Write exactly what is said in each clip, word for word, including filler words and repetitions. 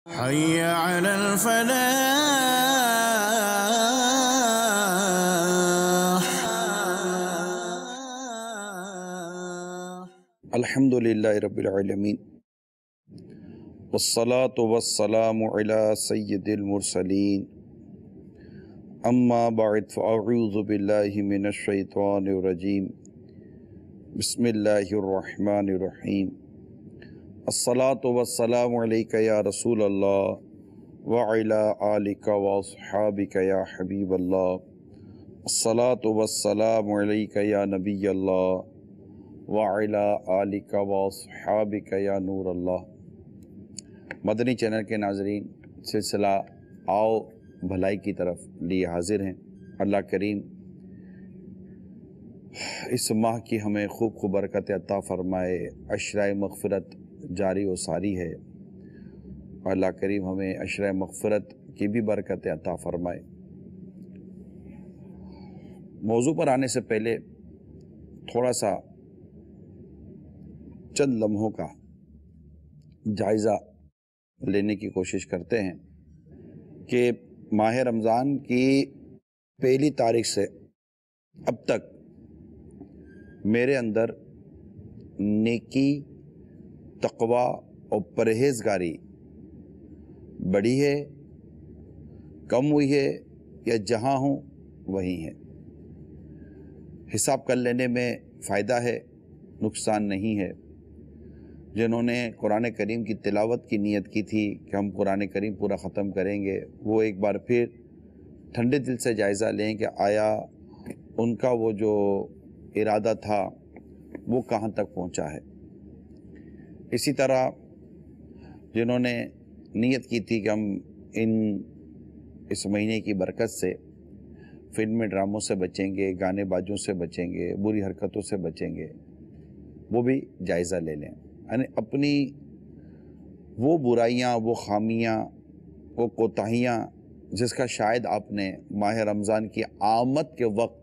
حي على الفلاح. الحمد للہ رب العالمین والصلاة والسلام علی سید المرسلین اما بعد فاعوذ باللہ من الشیطان الرجیم بسم اللہ الرحمن الرحیم الصلاة والسلام علیک یا رسول اللہ وعلی آلک واصحابک یا حبیب اللہ الصلاة والسلام علیک یا نبی اللہ وعلی آلک واصحابک یا نور اللہ۔ مدنی چینل کے ناظرین، سلسلہ آؤ بھلائی کی طرف لیے حاضر ہیں۔ اللہ کریم اس ماہ کی ہمیں خوب خوب برکت عطا فرمائے، عشرۂ مغفرت جاری و ساری ہے۔ اللہ کریم ہمیں عشرۂ مغفرت کی بھی برکت عطا فرمائے۔ موضوع پر آنے سے پہلے تھوڑا سا چند لمحوں کا جائزہ لینے کی کوشش کرتے ہیں کہ ماہ رمضان کی پہلی تاریخ سے اب تک میرے اندر نیکی، تقوی اور پرہیزگاری بڑھی ہے، کم ہوئی ہے، یا جہاں ہوں وہیں ہے؟ حساب کر لینے میں فائدہ ہے، نقصان نہیں ہے۔ جنہوں نے قرآن کریم کی تلاوت کی نیت کی تھی کہ ہم قرآن کریم پورا ختم کریں گے، وہ ایک بار پھر ٹھنڈے دل سے جائزہ لیں کہ آیا ان کا وہ جو ارادہ تھا وہ کہاں تک پہنچا ہے۔ اسی طرح جنہوں نے نیت کی تھی کہ ہم ان اس مہینے کی برکت سے فلم ڈراموں سے بچیں گے، گانے بازوں سے بچیں گے، بری حرکتوں سے بچیں گے، وہ بھی جائزہ لے لیں۔ یعنی اپنی وہ برائیاں، وہ خامیاں، وہ کوتاہیاں جس کا شاید آپ نے ماہ رمضان کی آمد کے وقت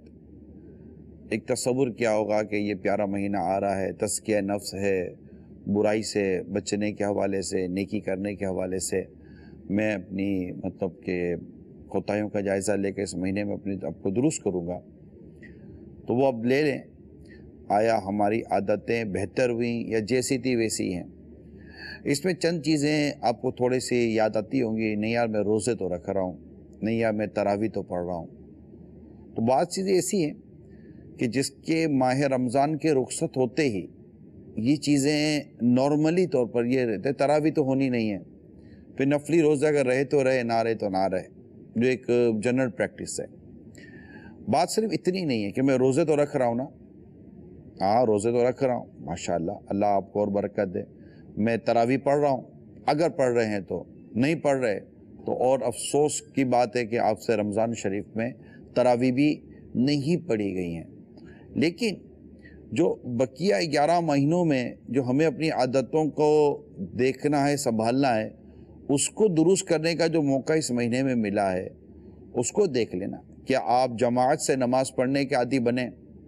ایک تصور کیا ہوگا کہ یہ پیارا مہینہ آ رہا ہے، تزکیہ نفس ہے، برائی سے بچنے کے حوالے سے، نیکی کرنے کے حوالے سے میں اپنی مطلب کہ کوتاہیوں کا جائزہ لے کے اس مہینے میں اپنی آپ کو درست کروں گا، تو وہ اب لے لیں۔ آیا ہماری عادتیں بہتر ہوئیں یا جیسی تھی ویسی ہیں؟ اس میں چند چیزیں آپ کو تھوڑی سی یاد آتی ہوں گی، نہیں یار میں روزے تو رکھ رہا ہوں، نہیں یار میں تراویح تو پڑھ رہا ہوں۔ تو بعض چیزیں ایسی ہیں کہ جس کے ماہ رمضان کے رخصت ہوتے ہی یہ چیزیں نارملی طور پر یہ رہتے، تراویح تو ہونی نہیں ہے، پھر نفلی روزہ اگر رہے تو رہے، نہ رہے تو نہ رہے، جو ایک جنرل پریکٹس ہے۔ بات صرف اتنی نہیں ہے کہ میں روزے تو رکھ رہا ہوں نا، ہاں روزے تو رکھ رہا ہوں، ماشاءاللہ اللہ آپ کو اور برکت دے، میں تراویح پڑھ رہا ہوں، اگر پڑھ رہے ہیں تو، نہیں پڑھ رہے تو اور افسوس کی بات ہے کہ آپ سے رمضان شریف میں تراویح بھی نہیں پڑھی گئی ہیں۔ لیکن جو بقیہ گیارہ مہینوں میں جو ہمیں اپنی عادتوں کو دیکھنا ہے، سنبھالنا ہے، اس کو درست کرنے کا جو موقع اس مہینے میں ملا ہے اس کو دیکھ لینا۔ کیا آپ جماعت سے نماز پڑھنے کے عادی بنے؟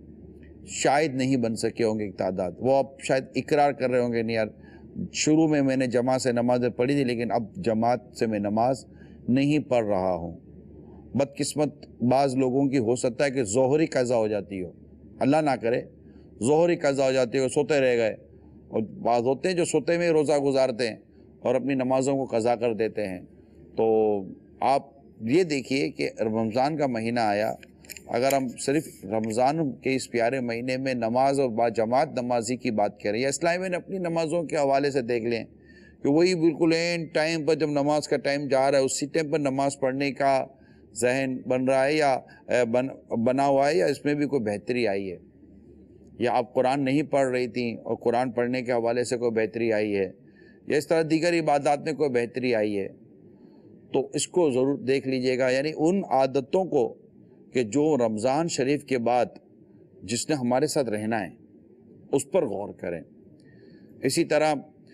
شاید نہیں بن سکے ہوں گے ایک تعداد، وہ آپ شاید اقرار کر رہے ہوں گے، نہیں یار شروع میں میں نے جماعت سے نمازیں پڑھی تھی لیکن اب جماعت سے میں نماز نہیں پڑھ رہا ہوں۔ بدقسمت بعض لوگوں کی ہو سکتا ہے کہ ظہری قضا ہو جاتی ہو، اللہ نہ کرے ظہری قضا ہو جاتی ہو، سوتے رہ گئے، اور بعض ہوتے ہیں جو سوتے میں روزہ گزارتے ہیں اور اپنی نمازوں کو قضا کر دیتے ہیں۔ تو آپ یہ دیکھیے کہ رمضان کا مہینہ آیا، اگر ہم صرف رمضان کے اس پیارے مہینے میں نماز اور با جماعت نمازی کی بات کریں، یا اسلام میں اپنی نمازوں کے حوالے سے دیکھ لیں کہ وہی بالکل این ٹائم پر جب نماز کا ٹائم جا رہا ہے اسی ٹائم پر نماز پڑھنے کا ذہن بن رہا ہے یا بن بنا ہوا ہے، یا اس میں بھی کوئی بہتری آئی ہے، یا آپ قرآن نہیں پڑھ رہی تھیں اور قرآن پڑھنے کے حوالے سے کوئی بہتری آئی ہے، یا اس طرح دیگر عبادات میں کوئی بہتری آئی ہے، تو اس کو ضرور دیکھ لیجئے گا۔ یعنی ان عادتوں کو کہ جو رمضان شریف کے بعد جس نے ہمارے ساتھ رہنا ہے اس پر غور کریں۔ اسی طرح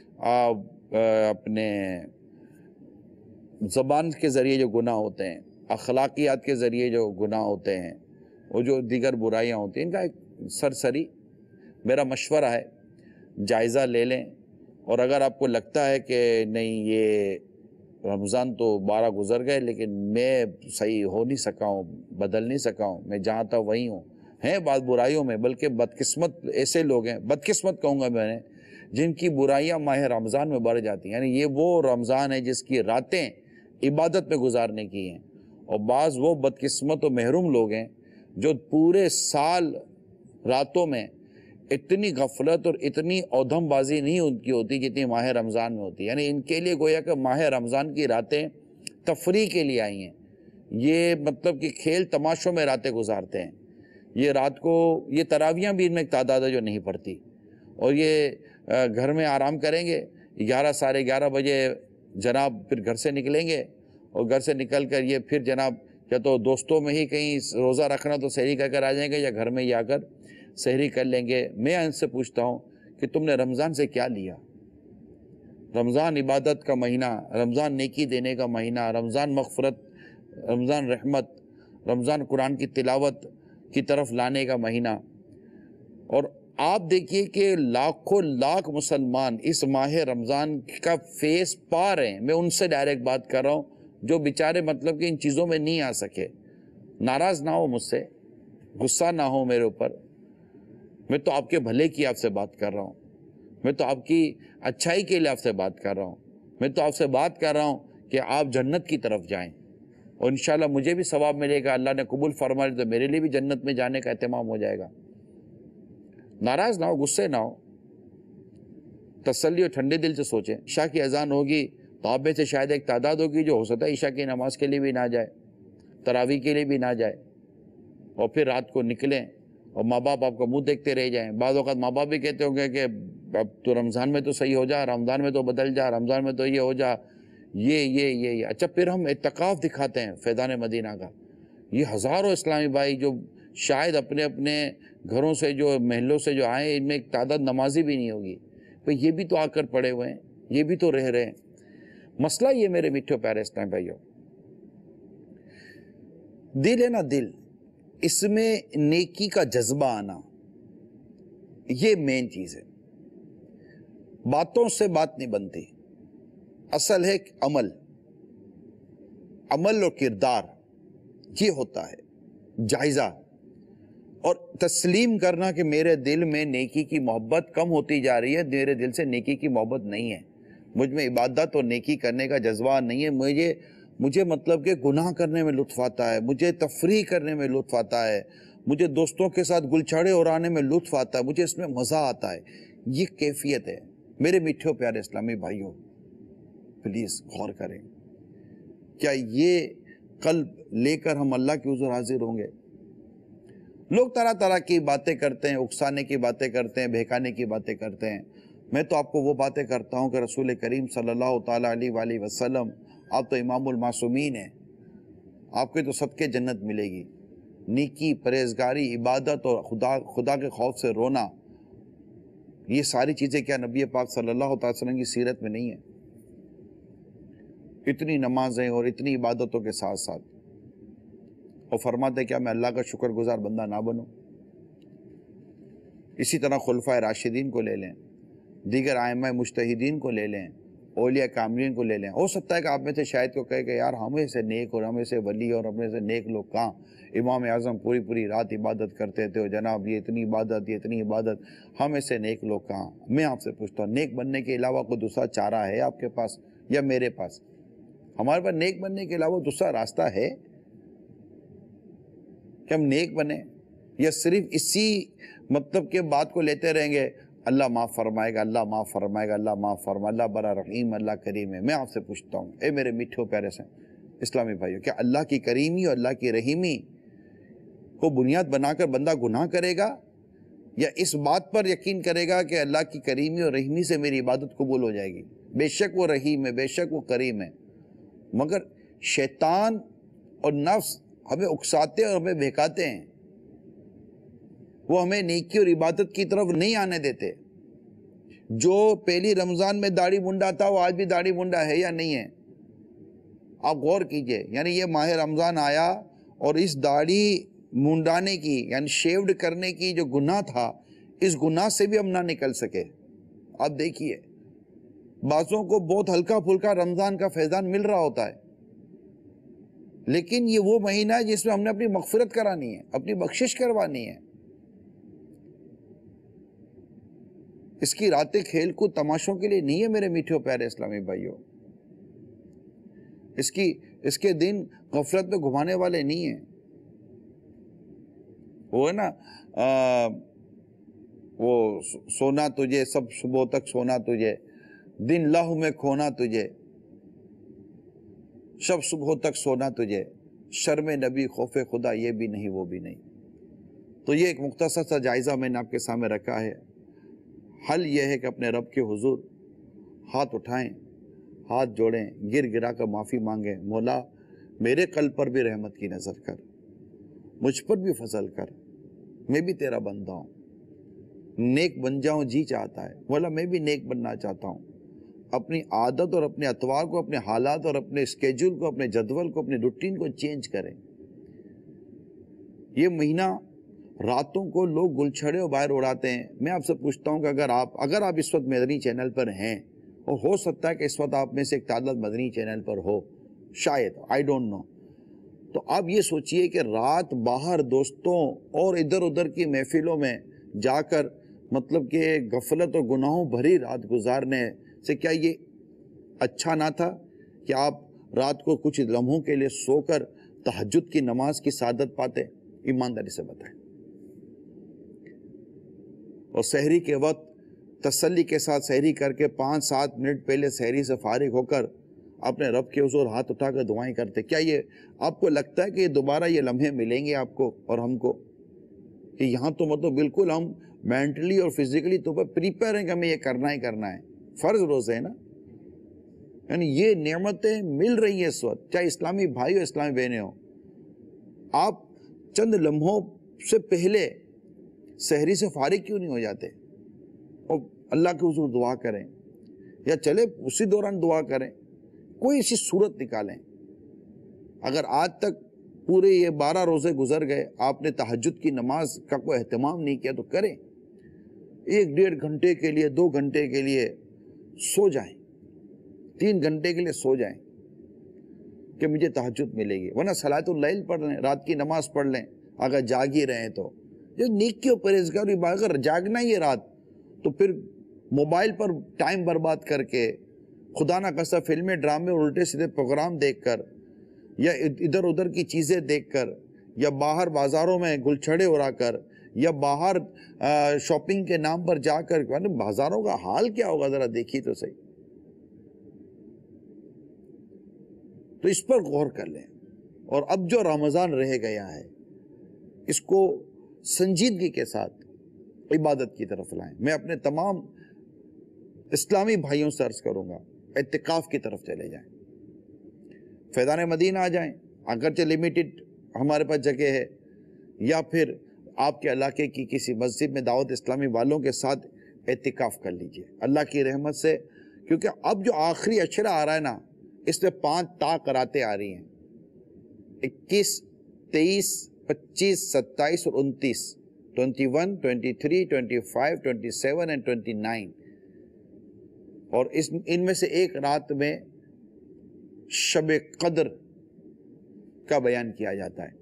اپنے زبان کے ذریعے جو گناہ ہوتے ہیں، اخلاقیات کے ذریعے جو گناہ ہوتے ہیں، وہ جو دیگر برائیاں ہوتی ہیں، ان کا ایک سرسری میرا مشورہ ہے جائزہ لے لیں، اور اگر آپ کو لگتا ہے کہ نہیں یہ رمضان تو بارہ گزر گئے لیکن میں صحیح ہو نہیں سکا ہوں، بدل نہیں سکا ہوں، میں جہاں تھا وہیں ہوں۔ ہیں بات برائیوں میں، بلکہ بدقسمت ایسے لوگ ہیں، بدقسمت کہوں گا میں نے، جن کی برائیاں ماہ رمضان میں بڑھ جاتی ہیں۔ یعنی یہ وہ رمضان ہے جس کی راتیں عبادت میں گزارنے کی ہیں، اور بعض وہ بدقسمت و محروم لوگ ہیں جو پورے سال راتوں میں اتنی غفلت اور اتنی اودھم بازی نہیں ان کی ہوتی جتنی ماہ رمضان میں ہوتی ہے۔ یعنی ان کے لیے گویا کہ ماہ رمضان کی راتیں تفریح کے لیے آئی ہیں، یہ مطلب کہ کھیل تماشوں میں راتیں گزارتے ہیں۔ یہ رات کو یہ تراویاں بھی ان میں ایک تعداد ہے جو نہیں پڑتی، اور یہ گھر میں آرام کریں گے، گیارہ ساڑھے گیارہ بجے جناب پھر گھر سے نکلیں گے، اور گھر سے نکل کر یہ پھر جناب یا تو دوستوں میں ہی کہیں روزہ رکھنا تو سحری کر کر آ جائیں گے، یا گھر میں ہی آ کر سحری کر لیں گے۔ میں ان سے پوچھتا ہوں کہ تم نے رمضان سے کیا لیا؟ رمضان عبادت کا مہینہ، رمضان نیکی دینے کا مہینہ، رمضان مغفرت، رمضان رحمت، رمضان قرآن کی تلاوت کی طرف لانے کا مہینہ، اور آپ دیکھیے کہ لاکھوں لاکھ مسلمان اس ماہ رمضان کا فیس پا رہے ہیں۔ میں ان سے ڈائریکٹ بات کر رہا ہوں جو بیچارے مطلب کہ ان چیزوں میں نہیں آ سکے۔ ناراض نہ ہو مجھ سے، غصہ نہ ہو میرے اوپر، میں تو آپ کے بھلے کی آپ سے بات کر رہا ہوں، میں تو آپ کی اچھائی کے لیے آپ سے بات کر رہا ہوں، میں تو آپ سے بات کر رہا ہوں کہ آپ جنت کی طرف جائیں، اور انشاءاللہ مجھے بھی ثواب ملے گا، اللہ نے قبول فرما لیا تو میرے لیے بھی جنت میں جانے کا اہتمام ہو جائے گا۔ ناراض نہ ہو، غصے نہ ہو، تسلی اور ٹھنڈے دل سے سوچیں۔ عشاء کی اذان ہوگی تو آپ میں سے شاید ایک تعداد ہوگی جو ہو سکتا ہے عشاء کی نماز کے لیے بھی نہ جائے، تراویح کے لیے بھی نہ جائے، اور پھر رات کو نکلیں اور ماں باپ آپ کو منہ دیکھتے رہ جائیں۔ بعض اوقات ماں باپ بھی کہتے ہوں گے کہ اب تو رمضان میں تو صحیح ہو جا، رمضان میں تو بدل جا، رمضان میں تو یہ ہو جا، یہ یہ یہ یہ اچھا پھر ہم اعتکاف دکھاتے ہیں فیضان مدینہ کا۔ یہ ہزاروں اسلامی بھائی جو شاید اپنے اپنے گھروں سے جو محلوں سے جو آئے، ان میں ایک تعداد نمازی بھی نہیں ہوگی، بھئی یہ بھی تو آ کر پڑے ہوئے ہیں، یہ بھی تو رہ رہے ہیں۔ مسئلہ یہ میرے میٹھے پیارے اسلامی بھائیوں، دل ہے نا دل، اس میں نیکی کا جذبہ آنا، یہ مین چیز ہے۔ باتوں سے بات نہیں بنتی، اصل ہے عمل، عمل اور کردار، یہ ہوتا ہے جائزہ، اور تسلیم کرنا کہ میرے دل میں نیکی کی محبت کم ہوتی جا رہی ہے، میرے دل سے نیکی کی محبت نہیں ہے، مجھ میں عبادت اور نیکی کرنے کا جذبہ نہیں ہے، مجھے مجھے مطلب کہ گناہ کرنے میں لطف آتا ہے، مجھے تفریح کرنے میں لطف آتا ہے، مجھے دوستوں کے ساتھ گلچھڑے اڑانے میں لطف آتا ہے، مجھے اس میں مزہ آتا ہے، یہ کیفیت ہے۔ میرے میٹھے پیارے اسلامی بھائیوں، پلیز غور کریں، کیا یہ قلب لے کر ہم اللہ کے حضور حاضر ہوں گے؟ لوگ طرح طرح کی باتیں کرتے ہیں، اکسانے کی باتیں کرتے ہیں، بہکانے کی باتیں کرتے ہیں۔ میں تو آپ کو وہ باتیں کرتا ہوں کہ رسول کریم صلی اللہ تعالیٰ علیہ وآلہ وسلم، آپ تو امام المعصومین ہیں، آپ کے تو صدقے جنت ملے گی۔ نیکی، پرہیزگاری، عبادت اور خدا خدا کے خوف سے رونا، یہ ساری چیزیں کیا نبی پاک صلی اللہ علیہ وسلم کی سیرت میں نہیں ہیں؟ اتنی نمازیں اور اتنی عبادتوں کے ساتھ ساتھ، اور فرماتے کیا میں اللہ کا شکر گزار بندہ نہ بنوں؟ اسی طرح خلفائے راشدین کو لے لیں، دیگر ائمہ مجتہدین کو لے لیں، اولیاء کاملین کو لے لیں۔ ہو سکتا ہے کہ آپ میں سے شاید کو کہے کہ یار ہمیں سے نیک اور ہمیں سے ولی اور ہمیں سے نیک لوگ کہاں؟ امام اعظم پوری پوری رات عبادت کرتے تھے، اور جناب یہ اتنی عبادت یہ اتنی عبادت، ہمیں سے نیک لوگ کہاں؟ میں آپ سے پوچھتا ہوں، نیک بننے کے علاوہ کوئی دوسرا چارہ ہے آپ کے پاس یا میرے پاس؟ ہمارے پاس نیک بننے کے علاوہ دوسرا راستہ ہے کہ ہم نیک بنیں، یا صرف اسی مطلب کے بات کو لیتے رہیں گے اللہ معاف فرمائے گا، اللہ معاف فرمائے گا، اللہ معاف فرمائے، اللہ بڑا رحیم، اللہ کریم ہے؟ میں آپ سے پوچھتا ہوں، اے میرے میٹھے پیارے سے اسلامی بھائیوں، کیا اللہ کی کریمی اور اللہ کی رحیمی کو بنیاد بنا کر بندہ گناہ کرے گا، یا اس بات پر یقین کرے گا کہ اللہ کی کریمی اور رحیمی سے میری عبادت قبول ہو جائے گی؟ بے شک وہ رحیم ہے، بے شک وہ کریم ہے، مگر شیطان اور نفس ہمیں اکساتے اور ہمیں بہکاتے ہیں، وہ ہمیں نیکی اور عبادت کی طرف نہیں آنے دیتے۔ جو پہلی رمضان میں داڑھی منڈا تھا وہ آج بھی داڑھی منڈا ہے یا نہیں ہے؟ آپ غور کیجئے، یعنی یہ ماہ رمضان آیا اور اس داڑھی منڈانے کی یعنی شیوڈ کرنے کی جو گناہ تھا، اس گناہ سے بھی ہم نہ نکل سکے۔ آپ دیکھیے بعضوں کو بہت ہلکا پھلکا رمضان کا فیضان مل رہا ہوتا ہے، لیکن یہ وہ مہینہ ہے جس میں ہم نے اپنی مغفرت کرانی ہے، اپنی بخشش کروانی ہے۔ اس کی راتیں کھیل کود تماشوں کے لیے نہیں ہے میرے میٹھے پیارے اسلامی بھائیوں، اس کی اس کے دن غفلت میں گھمانے والے نہیں ہیں۔ وہ ہے نا وہ سونا تجھے سب صبح تک سونا تجھے، دن لہو میں کھونا تجھے، شب صبح تک سونا تجھے، شرم نبی خوف خدا یہ بھی نہیں وہ بھی نہیں۔ تو یہ ایک مختصر سا جائزہ میں نے آپ کے سامنے رکھا ہے۔ حل یہ ہے کہ اپنے رب کے حضور ہاتھ اٹھائیں، ہاتھ جوڑیں، گر گرا کر معافی مانگیں، مولا میرے قلب پر بھی رحمت کی نظر کر، مجھ پر بھی فضل کر، میں بھی تیرا بندہ ہوں، نیک بن جاؤں جی چاہتا ہے، مولا میں بھی نیک بننا چاہتا ہوں۔ اپنی عادت اور اپنے اتوار کو، اپنے حالات اور اپنے اسکیجول کو، اپنے جدول کو، اپنے روٹین کو چینج کریں۔ یہ مہینہ راتوں کو لوگ گلچھڑے اور باہر اڑاتے ہیں۔ میں آپ سے پوچھتا ہوں کہ اگر آپ اگر آپ اس وقت مدنی چینل پر ہیں، اور ہو سکتا ہے کہ اس وقت آپ میں سے ایک تعداد مدنی چینل پر ہو، شاید آئی ڈونٹ نو، تو آپ یہ سوچئے کہ رات باہر دوستوں اور ادھر ادھر کی محفلوں میں جا کر مطلب کہ غفلت اور گناہوں بھری رات گزارنے سے کیا یہ اچھا نہ تھا کہ آپ رات کو کچھ لمحوں کے لیے سو کر تہجد کی نماز کی سعادت پاتے؟ ایمانداری سے بتائیں۔ اور سحری کے وقت تسلی کے ساتھ سحری کر کے پانچ سات منٹ پہلے سحری سے فارغ ہو کر اپنے رب کے حضور ہاتھ اٹھا کر دعائیں کرتے، کیا یہ آپ کو لگتا ہے کہ یہ دوبارہ یہ لمحے ملیں گے آپ کو اور ہم کو؟ کہ یہاں تو مطلب بالکل ہم مینٹلی اور فزیکلی تو پریپیئر ہیں کہ ہمیں یہ کرنا ہی کرنا ہے، فرض روزے ہے نا، یعنی یہ نعمتیں مل رہی ہیں اس وقت، چاہے اسلامی بھائی ہو اسلامی بہنیں ہو۔ آپ چند لمحوں سے پہلے سحری سے فارغ کیوں نہیں ہو جاتے اور اللہ کے حضور دعا کریں، یا چلے اسی دوران دعا کریں، کوئی ایسی صورت نکالیں۔ اگر آج تک پورے یہ بارہ روزے گزر گئے آپ نے تہجد کی نماز کا کوئی اہتمام نہیں کیا تو کریں، ایک ڈیڑھ گھنٹے کے لیے، دو گھنٹے کے لیے سو جائیں، تین گھنٹے کے لیے سو جائیں کہ مجھے تہجد ملے گی، ورنہ صلاۃ اللیل پڑھ لیں، رات کی نماز پڑھ لیں اگر جاگ ہی رہے تو۔ جو نیکی اور پرہیزگاری، اگر جاگنا ہی ہے رات تو پھر موبائل پر ٹائم برباد کر کے، خدا نہ خواستہ فلمیں ڈرامے اور الٹے سیدھے پروگرام دیکھ کر، یا ادھر ادھر کی چیزیں دیکھ کر، یا باہر بازاروں میں گلچھڑے اڑا کر، یا باہر شاپنگ کے نام پر جا کر، بازاروں کا حال کیا ہوگا ذرا دیکھیے تو صحیح۔ تو اس پر غور کر لیں، اور اب جو رمضان رہ گیا ہے اس کو سنجیدگی کے ساتھ عبادت کی طرف لائیں۔ میں اپنے تمام اسلامی بھائیوں سے عرض کروں گا، اعتکاف کی طرف چلے جائیں، فیضان مدینہ آ جائیں، اگرچہ لیمیٹڈ ہمارے پاس جگہ ہے، یا پھر آپ کے علاقے کی کسی مسجد میں دعوت اسلامی والوں کے ساتھ اعتکاف کر لیجئے اللہ کی رحمت سے، کیونکہ اب جو آخری اشرہ آ رہا ہے نا، اس میں پانچ تا قراتیں آ رہی ہیں، اکیس، تیئیس، پچیس، ستائیس اور انتیس، twenty one, twenty three, twenty five, twenty seven and twenty nine, اور اس ان میں سے ایک رات میں شب قدر کا بیان کیا جاتا ہے،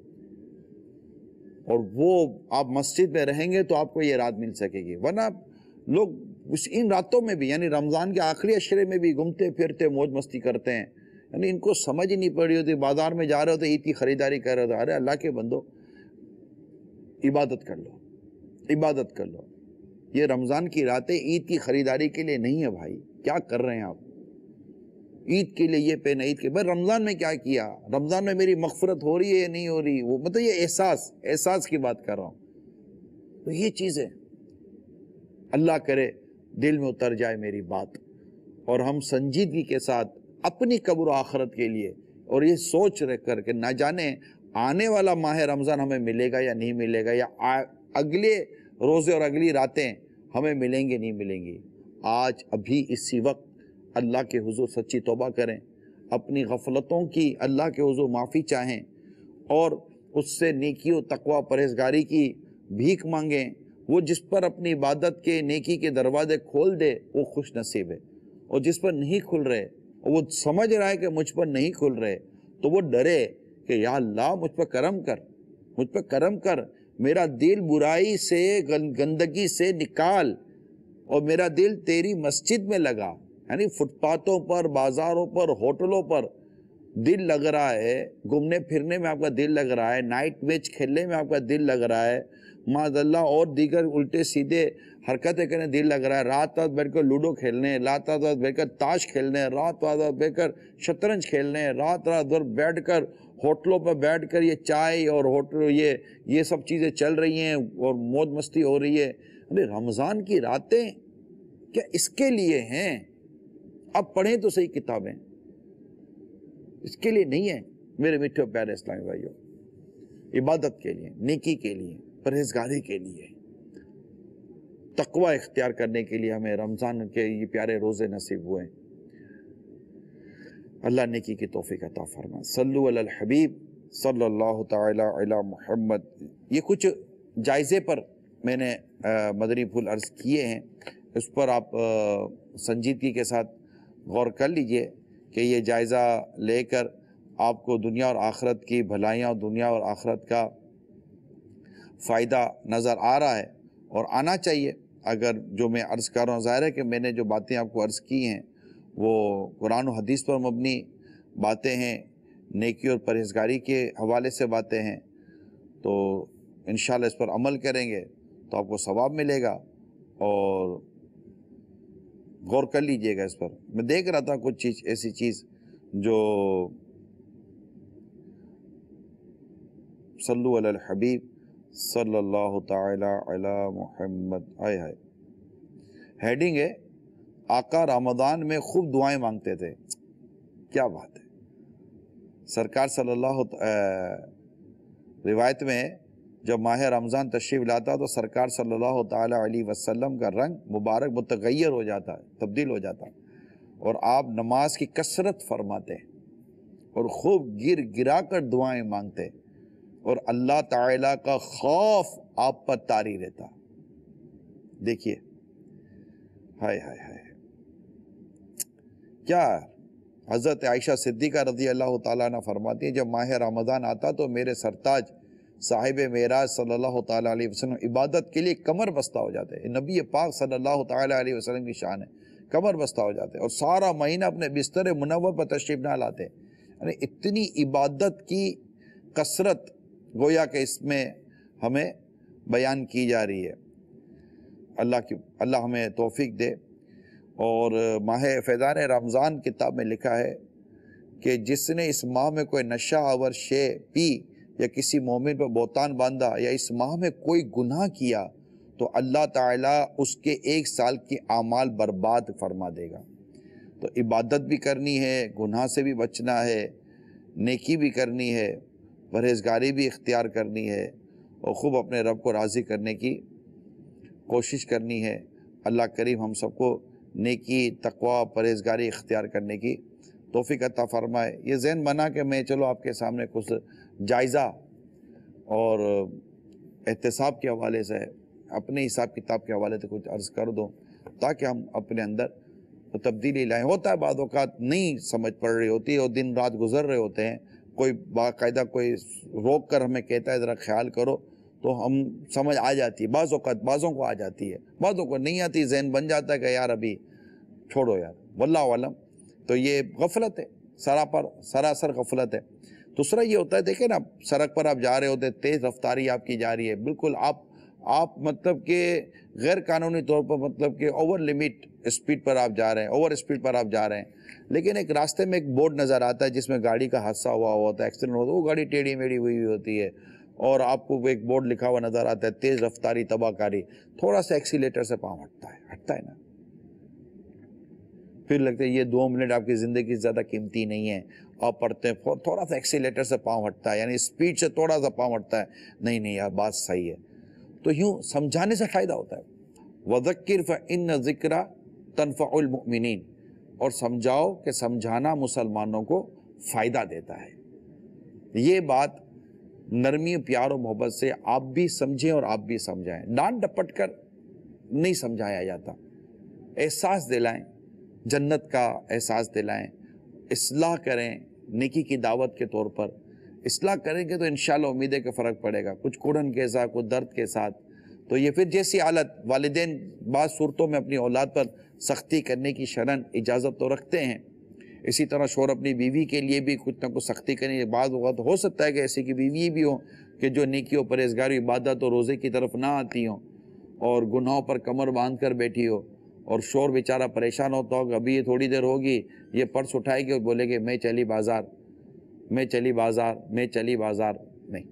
اور وہ آپ مسجد میں رہیں گے تو آپ کو یہ رات مل سکے گی، ورنہ لوگ اس ان راتوں میں بھی، یعنی رمضان کے آخری عشرے میں بھی گھومتے پھرتے موج مستی کرتے ہیں، یعنی ان کو سمجھ ہی نہیں پڑی ہوتی، بازار میں جا رہے ہوتے عید کی خریداری کر رہے ہوتے، ارے اللہ کے بندو عبادت کر لو، عبادت کر لو، یہ رمضان کی راتیں عید کی خریداری کے لیے نہیں ہے بھائی، کیا کر رہے ہیں آپ؟ عید کے لیے یہ پہنا، عید کے بھائی رمضان میں کیا کیا؟ رمضان میں میری مغفرت ہو رہی ہے یا نہیں ہو رہی؟ وہ مطلب یہ احساس احساس کی بات کر رہا ہوں۔ تو یہ چیزیں اللہ کرے دل میں اتر جائے میری بات، اور ہم سنجیدگی کے ساتھ اپنی قبر و آخرت کے لیے، اور یہ سوچ رکھ کر کہ نہ جانے آنے والا ماہ رمضان ہمیں ملے گا یا نہیں ملے گا، یا اگلے روزے اور اگلی راتیں ہمیں ملیں گے نہیں ملیں گی، آج ابھی اسی وقت اللہ کے حضور سچی توبہ کریں، اپنی غفلتوں کی اللہ کے حضور معافی چاہیں، اور اس سے نیکی و تقوی پرہیزگاری کی بھیک مانگیں۔ وہ جس پر اپنی عبادت کے نیکی کے دروازے کھول دے وہ خوش نصیب ہے، اور جس پر نہیں کھل رہے اور وہ سمجھ رہا ہے کہ مجھ پر نہیں کھل رہے تو وہ ڈرے کہ یا اللہ مجھ پر کرم کر، مجھ پر کرم کر، میرا دل برائی سے گندگی سے نکال اور میرا دل تیری مسجد میں لگا. یعنی فٹ پاتھوں پر، بازاروں پر، ہوٹلوں پر دل لگ رہا ہے، گھومنے پھرنے میں آپ کا دل لگ رہا ہے، نائٹ میچ کھیلنے میں آپ کا دل لگ رہا ہے، معاذ اللہ اور دیگر الٹے سیدھے حرکتیں کرنے دل لگ رہا ہے، رات رات بیٹھ کر لوڈو کھیلنے، رات رات بیٹھ کر تاش کھیلنے، رات رات بیٹھ کر شطرنج کھیلنے، رات رات بھر بیٹھ کر ہوٹلوں پر بیٹھ کر یہ چائے اور ہوٹل یہ یہ سب چیزیں چل رہی ہیں اور موج مستی ہو رہی ہے. ارے رمضان کی راتیں کیا اس کے لیے ہیں؟ اب پڑھیں تو صحیح کتابیں، اس کے لیے نہیں ہے میرے میٹھے پیارے اسلامی بھائیوں. عبادت کے لیے، نیکی کے لیے، پرہیزگاری کے لیے، تقوی اختیار کرنے کے لیے ہمیں رمضان کے یہ پیارے روزے نصیب ہوئے. اللہ نیکی کی توفیق عطا فرمائے. صلو علی الحبیب صلی اللہ تعالی علی محمد. یہ کچھ جائزے پر میں نے مدنی پھول عرض کیے ہیں، اس پر آپ سنجیدگی کے ساتھ غور کر لیجئے کہ یہ جائزہ لے کر آپ کو دنیا اور آخرت کی بھلائیاں اور دنیا اور آخرت کا فائدہ نظر آ رہا ہے اور آنا چاہیے. اگر جو میں عرض کر رہا ہوں، ظاہر ہے کہ میں نے جو باتیں آپ کو عرض کی ہیں وہ قرآن و حدیث پر مبنی باتیں ہیں، نیکی اور پرہیزگاری کے حوالے سے باتیں ہیں، تو انشاءاللہ اس پر عمل کریں گے تو آپ کو ثواب ملے گا. اور غور کر لیجئے گا اس پر. میں دیکھ رہا تھا کچھ چیز ایسی چیز جو صلو علی الحبیب صلی اللہ تعالی علی محمد. آئے ہائے ہیڈنگ ہے آقا رمضان میں خوب دعائیں مانگتے تھے. کیا بات ہے. سرکار صلی اللہ روایت میں جب ماہ رمضان تشریف لاتا تو سرکار صلی اللہ تعالی علیہ وسلم کا رنگ مبارک متغیر ہو جاتا ہے، تبدیل ہو جاتا ہے، اور آپ نماز کی کثرت فرماتے اور خوب گر گرا کر دعائیں مانگتے اور اللہ تعالیٰ کا خوف آپ پر طاری رہتا. دیکھیے ہائے ہائے ہائے کیا. حضرت عائشہ صدیقہ رضی اللہ تعالیٰ عنہ فرماتی ہیں جب ماہ رمضان آتا تو میرے سرتاج صاحب معراج صلی اللہ تعالیٰ علیہ وسلم عبادت کے لیے کمر بستہ ہو جاتے ہیں. نبی پاک صلی اللہ تعالیٰ علیہ وسلم کی شان ہے، کمر بستہ ہو جاتے ہیں اور سارا مہینہ اپنے بستر منور پر تشریف نہ لاتے. یعنی اتنی عبادت کی کثرت گویا کہ اس میں ہمیں بیان کی جا رہی ہے. اللہ کی اللہ ہمیں توفیق دے. اور ماہ فیضان رمضان کتاب میں لکھا ہے کہ جس نے اس ماہ میں کوئی نشہ آور شے پی یا کسی مومن پر بہتان باندھا یا اس ماہ میں کوئی گناہ کیا تو اللہ تعالیٰ اس کے ایک سال کی اعمال برباد فرما دے گا. تو عبادت بھی کرنی ہے، گناہ سے بھی بچنا ہے، نیکی بھی کرنی ہے، پرہیزگاری بھی اختیار کرنی ہے اور خوب اپنے رب کو راضی کرنے کی کوشش کرنی ہے. اللہ کریم ہم سب کو نیکی، تقوی، پرہیزگاری اختیار کرنے کی توفیق عطا فرمائے. یہ ذہن بنا کہ میں چلو آپ کے سامنے کچھ جائزہ اور احتساب کے حوالے سے اپنے حساب کتاب کے حوالے سے کچھ عرض کر دوں تاکہ ہم اپنے اندر تبدیلی لائیں. ہوتا ہے بعض اوقات نہیں سمجھ پڑ رہی ہوتی ہے اور دن رات گزر رہے ہوتے ہیں، کوئی باقاعدہ کوئی روک کر ہمیں کہتا ہے ذرا خیال کرو تو ہم سمجھ آ جاتی ہے. بعض اوقات بعضوں کو آ جاتی ہے، بعضوں کو نہیں آتی. ذہن بن جاتا ہے کہ یار ابھی چھوڑو یار، واللہ علم. تو یہ غفلت ہے، سراپر سراسر غفلت ہے. دوسرا یہ ہوتا ہے دیکھیں نا، سڑک پر آپ جا رہے ہوتے، تیز رفتاری آپ کی جا رہی ہے، بالکل آپ آپ مطلب کہ غیر قانونی طور پر مطلب کہ اوور لمٹ اسپیڈ پر آپ جا رہے ہیں، اوور اسپیڈ پر آپ جا رہے ہیں، لیکن ایک راستے میں ایک بورڈ نظر آتا ہے جس میں گاڑی کا حادثہ ہوا ہوتا ہے، ایکسیڈنٹ ہوتا ہے، وہ گاڑی ٹیڑھی میڑھی ہوئی ہوئی ہوتی ہے اور آپ کو ایک بورڈ لکھا ہوا نظر آتا ہے تیز رفتاری تباہ کاری. تھوڑا سا ایکسیلیٹر سے پاؤں ہٹتا ہے ہٹتا ہے نا، پھر لگتا ہے یہ دو منٹ آپ کی زندگی سے زیادہ قیمتی نہیں ہے. آپ پڑھتے ہیں تھوڑا سا ایکسیلیٹر سے پاؤں ہٹتا ہے، یعنی اسپیڈ سے تھوڑا سا پاؤں ہٹتا ہے. نہیں نہیں یار بات صحیح ہے. تو یوں سمجھانے سے فائدہ ہوتا ہے. وَذَكِّرْ فَإِنَّ ذِكْرَ تَنْفَعُ الْمُؤْمِنِينَ. اور سمجھاؤ کہ سمجھانا مسلمانوں کو فائدہ دیتا ہے. یہ بات نرمی پیار و محبت سے آپ بھی سمجھیں اور آپ بھی سمجھائیں. ڈانٹ ڈپٹ کر نہیں سمجھایا جاتا. احساس دلائیں جنت کا احساس دلائیں، اصلاح کریں نیکی کی دعوت کے طور پر. اصلاح کریں گے تو انشاءاللہ امید ہے کہ فرق پڑے گا، کچھ کوڑن کے ساتھ، کچھ درد کے ساتھ. تو یہ پھر جیسی حالت، والدین بعض صورتوں میں اپنی اولاد پر سختی کرنے کی شرعاً اجازت تو رکھتے ہیں، اسی طرح شوہر اپنی بیوی کے لیے بھی کچھ نہ کچھ سختی کریں. بعض اوقات ہو سکتا ہے کہ ایسی کی بیوی بھی ہو کہ جو نیکی و پرہیزگاری، عبادت اور روزے کی طرف نہ آتی ہوں اور گناہوں پر کمر باندھ کر بیٹھی ہو، اور شوہر بیچارہ پریشان ہوتا ہو کہ ابھی یہ تھوڑی دیر ہوگی یہ پرس اٹھائے گی اور بولے گی میں چلی بازار، میں چلی بازار، میں چلی بازار. نہیں،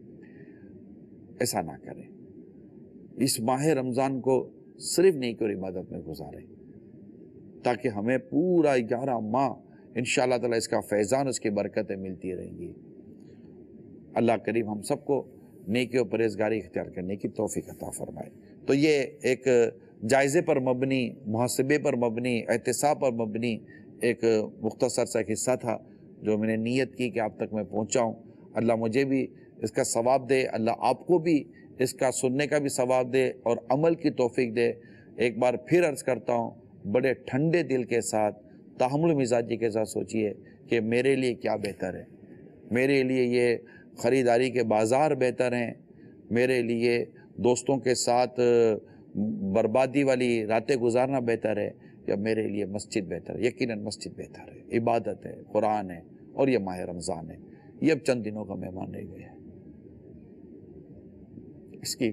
ایسا نہ کریں. اس ماہ رمضان کو صرف نیکی اور عبادت میں گزاریں تاکہ ہمیں پورا گیارہ ماہ انشاءاللہ تعالیٰ اس کا فیضان، اس کی برکتیں ملتی رہیں گی. اللہ کریم ہم سب کو نیکی و پرہیزگاری اختیار کرنے کی توفیق عطا فرمائے. تو یہ ایک جائزے پر مبنی، محاسبے پر مبنی، احتساب پر مبنی ایک مختصر سا حصہ تھا جو میں نے نیت کی کہ آپ تک میں پہنچاؤں. اللہ مجھے بھی اس کا ثواب دے، اللہ آپ کو بھی اس کا سننے کا بھی ثواب دے اور عمل کی توفیق دے. ایک بار پھر عرض کرتا ہوں، بڑے ٹھنڈے دل کے ساتھ، تحمل مزاجی کے ساتھ سوچئے کہ میرے لیے کیا بہتر ہے. میرے لیے یہ خریداری کے بازار بہتر ہیں، میرے لیے دوستوں کے ساتھ بربادی والی راتیں گزارنا بہتر ہے، یا میرے لیے مسجد بہتر ہے. یقیناً مسجد بہتر ہے، عبادت ہے، قرآن ہے اور یہ ماہ رمضان ہے. یہ اب چند دنوں کا مہمان رہ گئے ہیں، اس کی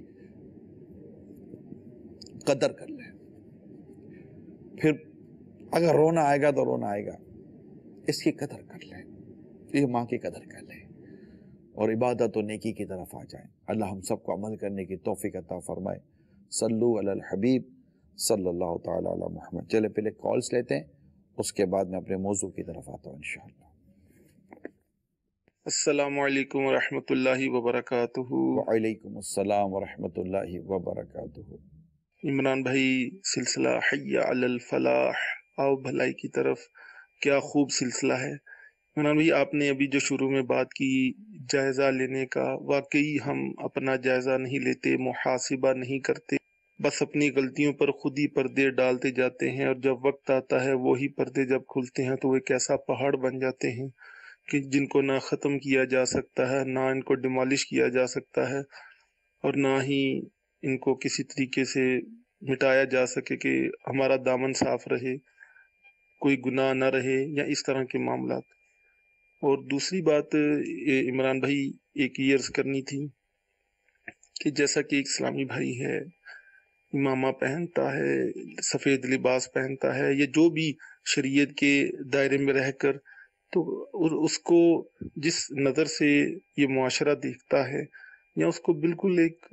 قدر کر لیں. پھر اگر رونا آئے گا تو رونا آئے گا، اس کی قدر کر لیں، یہ ماں کی قدر کر لیں اور عبادت و نیکی کی طرف آ جائیں. اللہ ہم سب کو عمل کرنے کی توفیق عطا فرمائے. صلو علی الحبیب صلی اللہ تعالی علی محمد. چلے پہلے کالز لیتے ہیں، اس کے بعد میں اپنے موضوع کی طرف آتا ہوں انشاءاللہ. السلام علیکم ورحمۃ اللہ وبرکاتہ. وعلیکم السلام ورحمۃ اللہ وبرکاتہ. عمران بھائی، سلسلہ حی علی الفلاح، آؤ بھلائی کی طرف، کیا خوب سلسلہ ہے. عمران بھائی، آپ نے ابھی جو شروع میں بات کی جائزہ لینے کا، واقعی ہم اپنا جائزہ نہیں لیتے، محاسبہ نہیں کرتے، بس اپنی غلطیوں پر خود ہی پردے ڈالتے جاتے ہیں، اور جب وقت آتا ہے وہی پردے جب کھلتے ہیں تو وہ ایک ایسا پہاڑ بن جاتے ہیں کہ جن کو نہ ختم کیا جا سکتا ہے، نہ ان کو ڈیمالش کیا جا سکتا ہے، اور نہ ہی ان کو کسی طریقے سے مٹایا جا سکے کہ ہمارا دامن صاف رہے، کوئی گناہ نہ رہے، یا اس طرح کے معاملات. اور دوسری بات عمران بھائی ایک یہ عرض کرنی تھی کہ جیسا کہ ایک اسلامی بھائی ہے، امامہ پہنتا ہے، سفید لباس پہنتا ہے، یا جو بھی شریعت کے دائرے میں رہ کر، تو اس کو جس نظر سے یہ معاشرہ دیکھتا ہے، یا اس کو بالکل ایک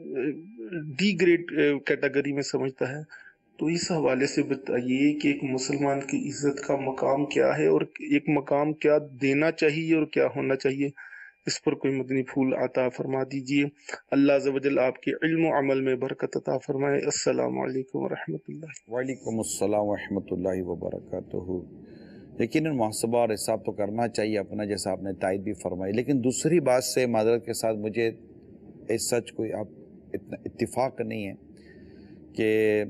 ڈی گریڈ کیٹیگری میں سمجھتا ہے، تو اس حوالے سے بتائیے کہ ایک مسلمان کی عزت کا مقام کیا ہے، اور ایک مقام کیا دینا چاہیے اور کیا ہونا چاہیے. اس پر کوئی مدنی پھول عطا فرما دیجئے. اللہ عز و جل آپ کے علم و عمل میں برکت عطا فرمائے. السلام علیکم ورحمۃ اللہ. وعلیکم السلام ورحمۃ اللہ وبرکاتہ. یقیناً محاسبہ اور حساب تو کرنا چاہیے اپنا، جیسا آپ نے تائید بھی فرمائی، لیکن دوسری بات سے معذرت کے ساتھ مجھے اس سچ کوئی آپ اتنا اتفاق نہیں ہے کہ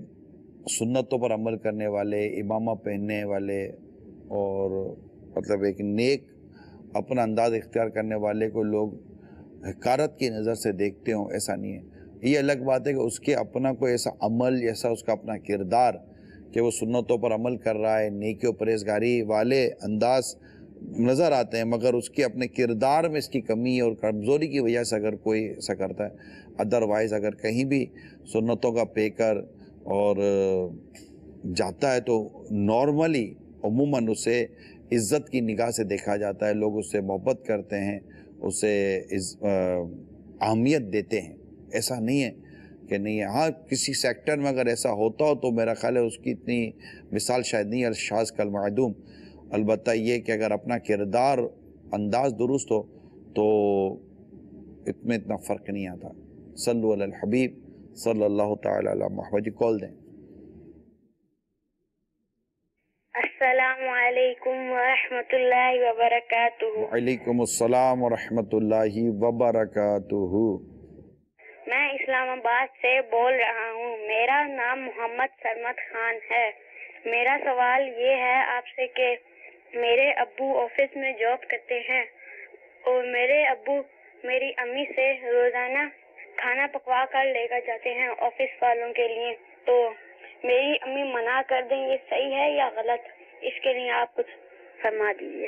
سنتوں پر عمل کرنے والے، امامہ پہننے والے اور مطلب ایک نیک اپنا انداز اختیار کرنے والے کو لوگ حقارت کی نظر سے دیکھتے ہوں، ایسا نہیں ہے. یہ الگ بات ہے کہ اس کے اپنا کوئی ایسا عمل، ایسا اس کا اپنا کردار کہ وہ سنتوں پر عمل کر رہا ہے، نیکی و پرہیزگاری والے انداز نظر آتے ہیں، مگر اس کے اپنے کردار میں اس کی کمی اور کمزوری کی وجہ سے اگر کوئی ایسا کرتا ہے. ادروائز اگر کہیں بھی سنتوں کا پے کر اور جاتا ہے تو نارملی عموماً اسے عزت کی نگاہ سے دیکھا جاتا ہے، لوگ اس سے محبت کرتے ہیں، اسے اہمیت دیتے ہیں. ایسا نہیں ہے کہ نہیں ہے. ہاں کسی سیکٹر میں اگر ایسا ہوتا ہو تو میرا خیال ہے اس کی اتنی مثال شاید نہیں ہے، الشاذ کالمعدوم. البتہ یہ کہ اگر اپنا کردار انداز درست ہو تو اتنا اتنا فرق نہیں آتا. صلو علی الحبیب صلی اللہ تعالی علی محمد. جی کال دیں. السلام علیکم ورحمۃ اللہ وبرکاتہ. وعلیکم السلام ورحمۃ اللہ وبرکاتہ. میں اسلام آباد سے بول رہا ہوں. میرا نام محمد سرمد خان ہے. میرا سوال یہ ہے آپ سے کہ میرے ابو آفس میں جاب کرتے ہیں اور میرے ابو میری امی سے روزانہ کھانا پکوا کر لے کر جاتے ہیں آفس والوں کے لیے، تو میری امی منع کر دیں، یہ صحیح ہے یا غلط؟ اس کے لیے آپ کچھ فرما دیجیے۔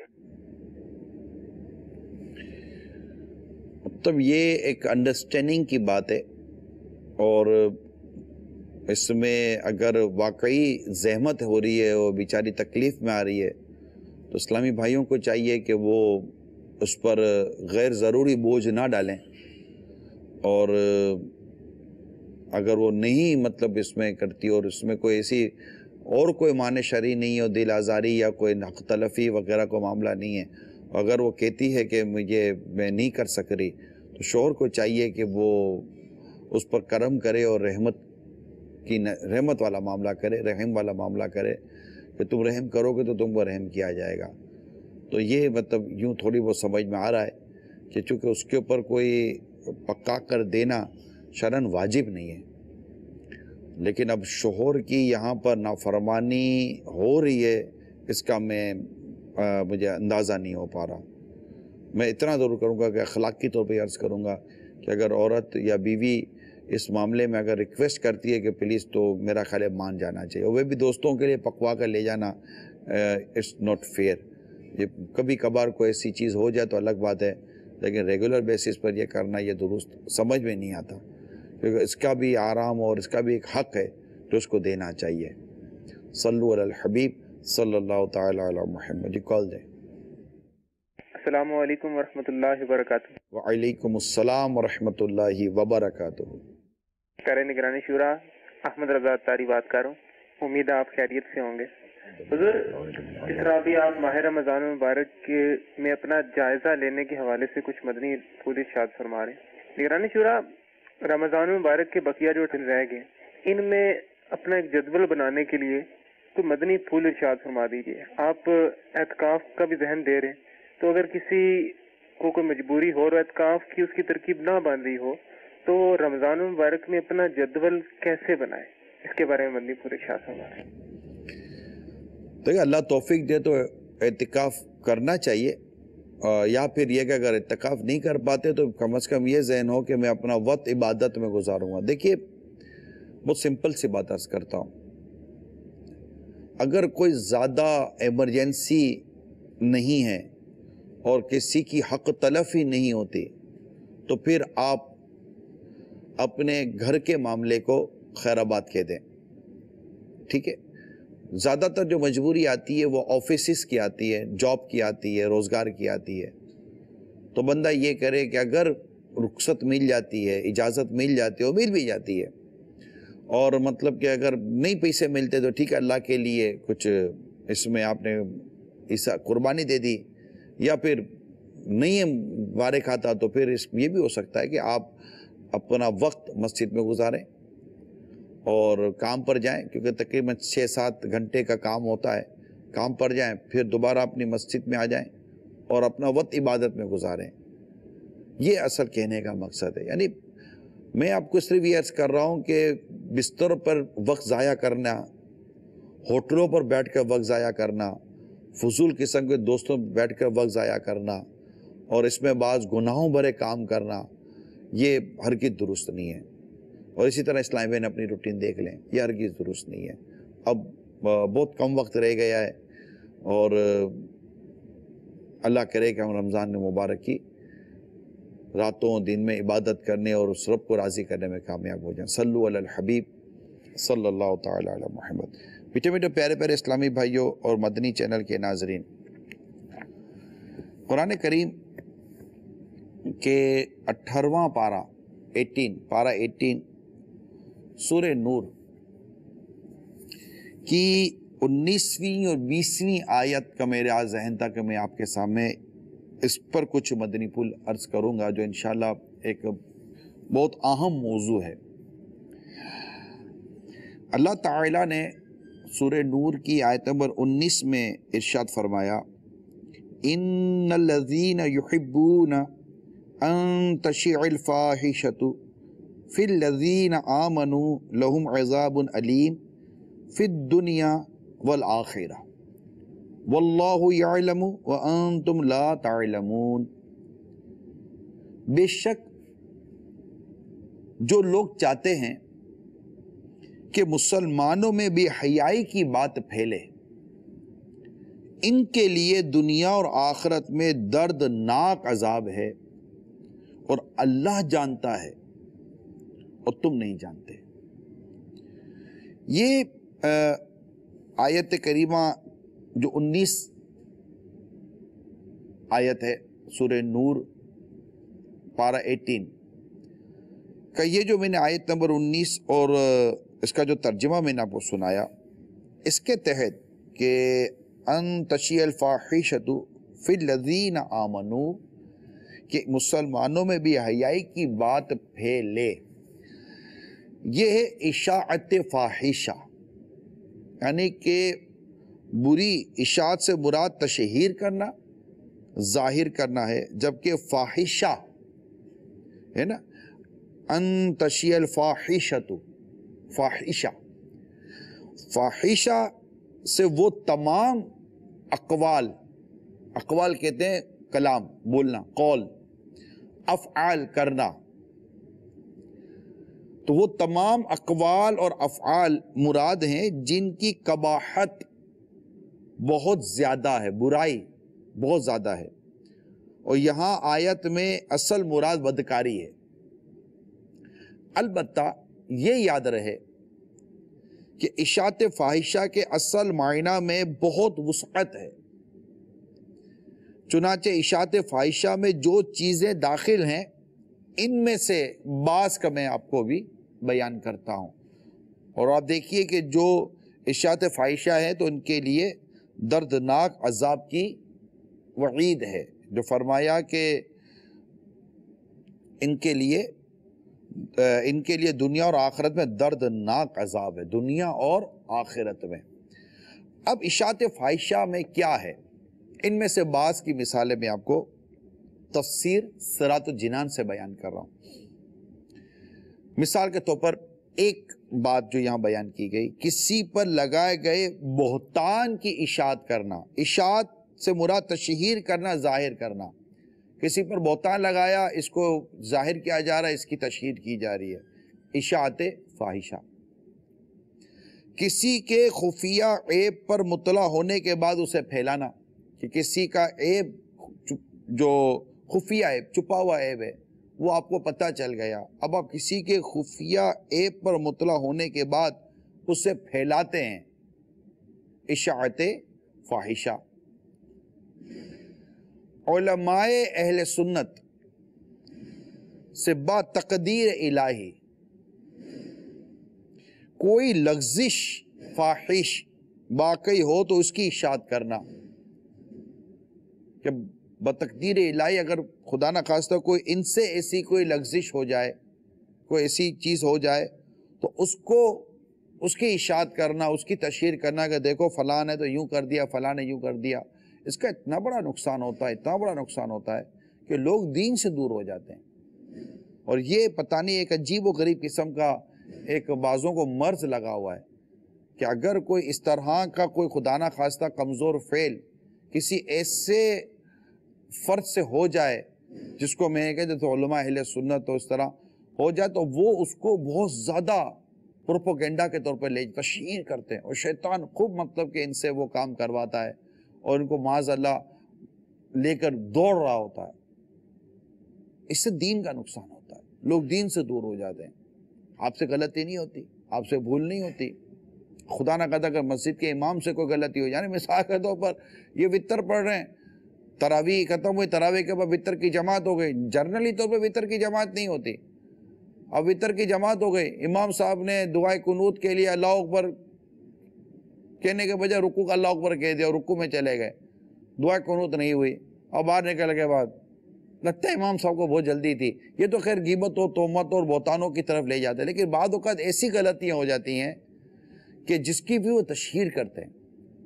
مطلب یہ ایک انڈرسٹینڈنگ کی بات ہے، اور اس میں اگر واقعی زحمت ہو رہی ہے اور بیچاری تکلیف میں آ رہی ہے تو اسلامی بھائیوں کو چاہیے کہ وہ اس پر غیر ضروری بوجھ نہ ڈالیں، اور اگر وہ نہیں مطلب اس میں کرتی اور اس میں کوئی ایسی اور کوئی معنی شرعی نہیں ہو، دل آزاری یا کوئی حق تلفی وغیرہ کو معاملہ نہیں ہے، اگر وہ کہتی ہے کہ مجھے میں نہیں کر سک رہی، تو شوہر کو چاہیے کہ وہ اس پر کرم کرے اور رحمت کی رحمت والا معاملہ کرے، رحم والا معاملہ کرے کہ تم رحم کرو گے تو تم کو رحم کیا جائے گا۔ تو یہ مطلب یوں تھوڑی بہت سمجھ میں آ رہا ہے کہ چونکہ اس کے اوپر کوئی پکا کر دینا شرعاً واجب نہیں ہے، لیکن اب شوہر کی یہاں پر نافرمانی ہو رہی ہے، اس کا میں مجھے اندازہ نہیں ہو پا رہا۔ میں اتنا ضرور کروں گا کہ اخلاقی طور پہ عرض کروں گا کہ اگر عورت یا بیوی اس معاملے میں اگر ریکویسٹ کرتی ہے کہ پلیز، تو میرا خیال ہے مان جانا چاہیے، اور وہ بھی دوستوں کے لیے پکوا کر لے جانا اٹس ناٹ فیئر۔ یہ کبھی کبھار کوئی ایسی چیز ہو جائے تو الگ بات ہے، لیکن ریگولر بیسس پر یہ کرنا یہ درست سمجھ میں نہیں آتا، کیونکہ اس کا بھی آرام اور اس کا بھی ایک حق ہے جو اس کو دینا چاہیے۔ صلو علی الحبیب صلی اللہ تعالی علی محمد۔ جی کال دیں۔ السلام علیکم ورحمۃ اللہ وبرکاتہ۔ وعلیکم السلام ورحمۃ اللہ وبرکاتہ۔ کر نگرانی شورا احمد رضا تاری بات کر رہا ہوں، امید ہے آپ خیریت سے ہوں گے۔ حضور، اس طرح بھی آپ ماہ رمضان مبارک کے میں اپنا جائزہ لینے کے حوالے سے کچھ مدنی پھول ارشاد فرما رہے ہیں۔ نگرانی شورا، رمضان مبارک کے بقیہ جو دن رہ گئے ان میں اپنا ایک جدول بنانے کے لیے تو مدنی پھول ارشاد فرما دیجیے۔ آپ اعتکاف کا بھی ذہن دے رہے ہیں، تو اگر کسی کو کوئی مجبوری ہو اور اعتکاف کی اس کی ترکیب نہ بن رہی ہو تو رمضان مبارک میں اپنا جدول کیسے بنائے، اس کے بارے میں مدنی پھول ارشاد فرما رہے ہیں۔ دیکھیں، اللہ توفیق دے تو اعتکاف کرنا چاہیے، یا پھر یہ کہ اگر اعتکاف نہیں کر پاتے تو کم از کم یہ ذہن ہو کہ میں اپنا وقت عبادت میں گزاروں گا۔ دیکھیے، بہت سمپل سی بات عرض کرتا ہوں، اگر کوئی زیادہ ایمرجنسی نہیں ہے اور کسی کی حق تلفی نہیں ہوتی تو پھر آپ اپنے گھر کے معاملے کو خیر آباد کہہ دیں، ٹھیک ہے؟ زیادہ تر جو مجبوری آتی ہے وہ آفیسز کی آتی ہے، جاب کی آتی ہے، روزگار کی آتی ہے، تو بندہ یہ کرے کہ اگر رخصت مل جاتی ہے، اجازت مل جاتی ہے، وہ مل بھی جاتی ہے، اور مطلب کہ اگر نہیں پیسے ملتے تو ٹھیک ہے، اللہ کے لیے کچھ اس میں آپ نے اس قربانی دے دی، یا پھر نہیں وارے کھاتا تو پھر اس یہ بھی ہو سکتا ہے کہ آپ اپنا وقت مسجد میں گزاریں اور کام پر جائیں، کیونکہ تقریباً چھ سات گھنٹے کا کام ہوتا ہے، کام پر جائیں، پھر دوبارہ اپنی مسجد میں آ جائیں اور اپنا وقت عبادت میں گزاریں۔ یہ اصل کہنے کا مقصد ہے۔ یعنی میں آپ کو صرف یہ عرض کر رہا ہوں کہ بستر پر وقت ضائع کرنا، ہوٹلوں پر بیٹھ کر وقت ضائع کرنا، فضول قسم کے دوستوں پر بیٹھ کر وقت ضائع کرنا اور اس میں بعض گناہوں بھرے کام کرنا، یہ ہرگز درست نہیں ہے۔ اور اسی طرح اسلام میں اپنی روٹین دیکھ لیں، یہ ہرگز درست نہیں ہے۔ اب بہت کم وقت رہ گیا ہے، اور اللہ کرے کہ ہم رمضان مبارک کی راتوں دن میں عبادت کرنے اور اس رب کو راضی کرنے میں کامیاب ہو جائیں۔ صلو علی الحبیب صلی اللہ تعالی علی محمد۔ میٹھے میٹھے پیارے پیارے اسلامی بھائیوں اور مدنی چینل کے ناظرین، قرآن کریم کے اٹھارہواں پارہ ایٹین پارہ ایٹین سورہ نور کی انیسویں اور بیسویں آیت کا میرے آج ذہن تھا کہ میں آپ کے سامنے اس پر کچھ مدنی پھول عرض کروں گا، جو انشاءاللہ ایک بہت اہم موضوع ہے۔ اللہ تعالیٰ نے سورہ نور کی آیت نمبر انیس میں ارشاد فرمایا، ان الذین یحبون ان تشیع الفاحشۃ فی الذین آمنوا لہم عذاب علیم فی الدنیا والآخرہ واللہ یعلم وانتم لا تعلمون۔ بے شک جو لوگ چاہتے ہیں کہ مسلمانوں میں بے حیائی کی بات پھیلے، ان کے لیے دنیا اور آخرت میں دردناک عذاب ہے، اور اللہ جانتا ہے اور تم نہیں جانتے۔ یہ آیت کریمہ جو انیس آیت ہے سورہ نور پارہ اٹھارہ کا، یہ جو میں نے آیت نمبر انیس اور اس کا جو ترجمہ میں نے آپ کو سنایا، اس کے تحت کہ ان تشیع الفاحشۃ فی الذین آمنوا، کہ مسلمانوں میں بھی حیائی کی بات پھیلے، یہ ہے اشاعت فاحشہ، یعنی کہ بری اشاعت سے مراد تشہیر کرنا، ظاہر کرنا ہے، جبکہ فاحشہ ہے نا، ان تشیع الفاحشۃ، فاحشہ فاحشہ سے وہ تمام اقوال، اقوال کہتے ہیں کلام، بولنا، قول، افعال کرنا، تو وہ تمام اقوال اور افعال مراد ہیں جن کی قباحت بہت زیادہ ہے، برائی بہت زیادہ ہے، اور یہاں آیت میں اصل مراد بدکاری ہے۔ البتہ یہ یاد رہے کہ اشاعت فاحشہ کے اصل معنی میں بہت وسعت ہے، چنانچہ اشاعت فاحشہ میں جو چیزیں داخل ہیں ان میں سے بعض کا میں آپ کو بھی بیان کرتا ہوں، اور آپ دیکھیے کہ جو اشاعت فاحشہ ہے تو ان کے لیے دردناک عذاب کی وعید ہے، جو فرمایا کہ ان کے لیے ان کے لیے دنیا اور آخرت میں دردناک عذاب ہے، دنیا اور آخرت میں۔ اب اشاعت فاحشہ میں کیا ہے، ان میں سے بعض کی مثالیں میں آپ کو تفسیر صراط الجنان سے بیان کر رہا ہوں۔ مثال کے طور پر ایک بات جو یہاں بیان کی گئی، کسی پر لگائے گئے بہتان کی اشاعت کرنا، اشاعت سے مراد تشہیر کرنا، ظاہر کرنا، کسی پر بہتان لگایا، اس کو ظاہر کیا جا رہا ہے، اس کی تشہیر کی جا رہی ہے، اشاعت فاحشہ۔ کسی کے خفیہ عیب پر مطلع ہونے کے بعد اسے پھیلانا، کہ کسی کا عیب جو خفیہ عیب، چھپا ہوا عیب ہے، وہ آپ کو پتہ چل گیا، اب آپ کسی کے خفیہ عیب پر مطلع ہونے کے بعد اسے پھیلاتے ہیں، اشاعت فاحشہ۔ علماء اہل سنت سے با تقدیر الہی کوئی لغزش فاحش واقعی ہو تو اس کی اشاعت کرنا، کہ بتقدیر الہی اگر خدا نہ خواستہ کوئی ان سے ایسی کوئی لغزش ہو جائے، کوئی ایسی چیز ہو جائے، تو اس کو اس کی اشاعت کرنا، اس کی تشہیر کرنا کہ دیکھو فلاں نے تو یوں کر دیا، فلاں نے یوں کر دیا۔ اس کا اتنا بڑا نقصان ہوتا ہے، اتنا بڑا نقصان ہوتا ہے کہ لوگ دین سے دور ہو جاتے ہیں، اور یہ پتہ نہیں ایک عجیب و غریب قسم کا ایک بعضوں کو مرض لگا ہوا ہے کہ اگر کوئی اس طرح کا کوئی خدا نہ خواستہ کمزور فعل کسی ایسے فرد سے ہو جائے جس کو میں کہتے تو علماء اہل سنت تو اس طرح ہو جائے، تو وہ اس کو بہت زیادہ پروپوگنڈا کے طور پر لے تشہیر کرتے ہیں، اور شیطان خوب مطلب کہ ان سے وہ کام کرواتا ہے اور ان کو معاذ اللہ لے کر دوڑ رہا ہوتا ہے۔ اس سے دین کا نقصان ہوتا ہے، لوگ دین سے دور ہو جاتے ہیں۔ آپ سے غلطی نہیں ہوتی، آپ سے بھول نہیں ہوتی، خدا نہ کہتا اگر مسجد کے امام سے کوئی غلطی ہو، یعنی مثال کے طور پر یہ وطر پڑھ رہے ہیں، تراویح ختم ہوئی، تراویح کے بعد وطر کی جماعت ہو گئی، جرنلی طور پہ وطر کی جماعت نہیں ہوتی، اب وطر کی جماعت ہو گئی، امام صاحب نے دعائے قنوت کے لیے اللہ اکبر کہنے کے بجائے رکوع کا اللہ اکبر کہہ دیا، رکوع میں چلے گئے، دعائے قنوت نہیں ہوئی، اور باہر نکل کے بعد لگتا ہے امام صاحب کو بہت جلدی تھی۔ یہ تو خیر غیبت اور تہمت اور بہتانوں کی طرف لے جاتے ہیں، لیکن بعض اوقات ایسی غلطیاں ہو جاتی ہیں کہ جس کی بھی وہ تشہیر کرتے ہیں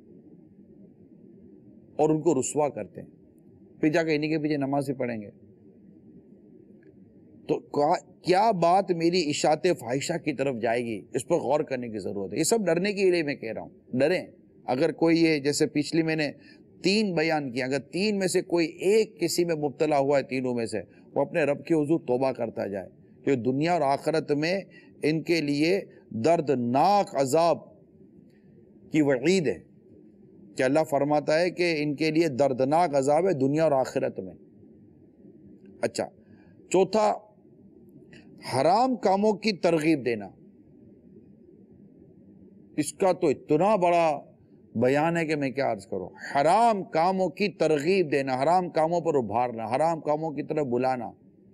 اور ان کو رسوا کرتے ہیں، پھر جا کے انہی کے پیچھے نماز ہی پڑھیں گے۔ تو کیا بات میری اشاعت فاحشہ کی طرف جائے گی؟ اس پر غور کرنے کی ضرورت ہے. یہ سب ڈرنے کے لیے میں کہہ رہا ہوں، ڈریں. اگر کوئی یہ جیسے پچھلی میں نے تین بیان کیا، اگر تین میں سے کوئی ایک کسی میں مبتلا ہوا ہے تینوں میں سے، وہ اپنے رب کے حضور توبہ کرتا جائے، کہ دنیا اور آخرت میں ان کے لیے دردناک عذاب کی وعید ہے، کہ اللہ فرماتا ہے کہ ان کے لیے دردناک عذاب ہے دنیا اور آخرت میں. اچھا، چوتھا، حرام کاموں کی ترغیب دینا. اس کا تو اتنا بڑا بیان ہے کہ میں کیا عرض کروں. حرام کاموں کی ترغیب دینا، حرام کاموں پر ابھارنا، حرام کاموں کی طرف بلانا،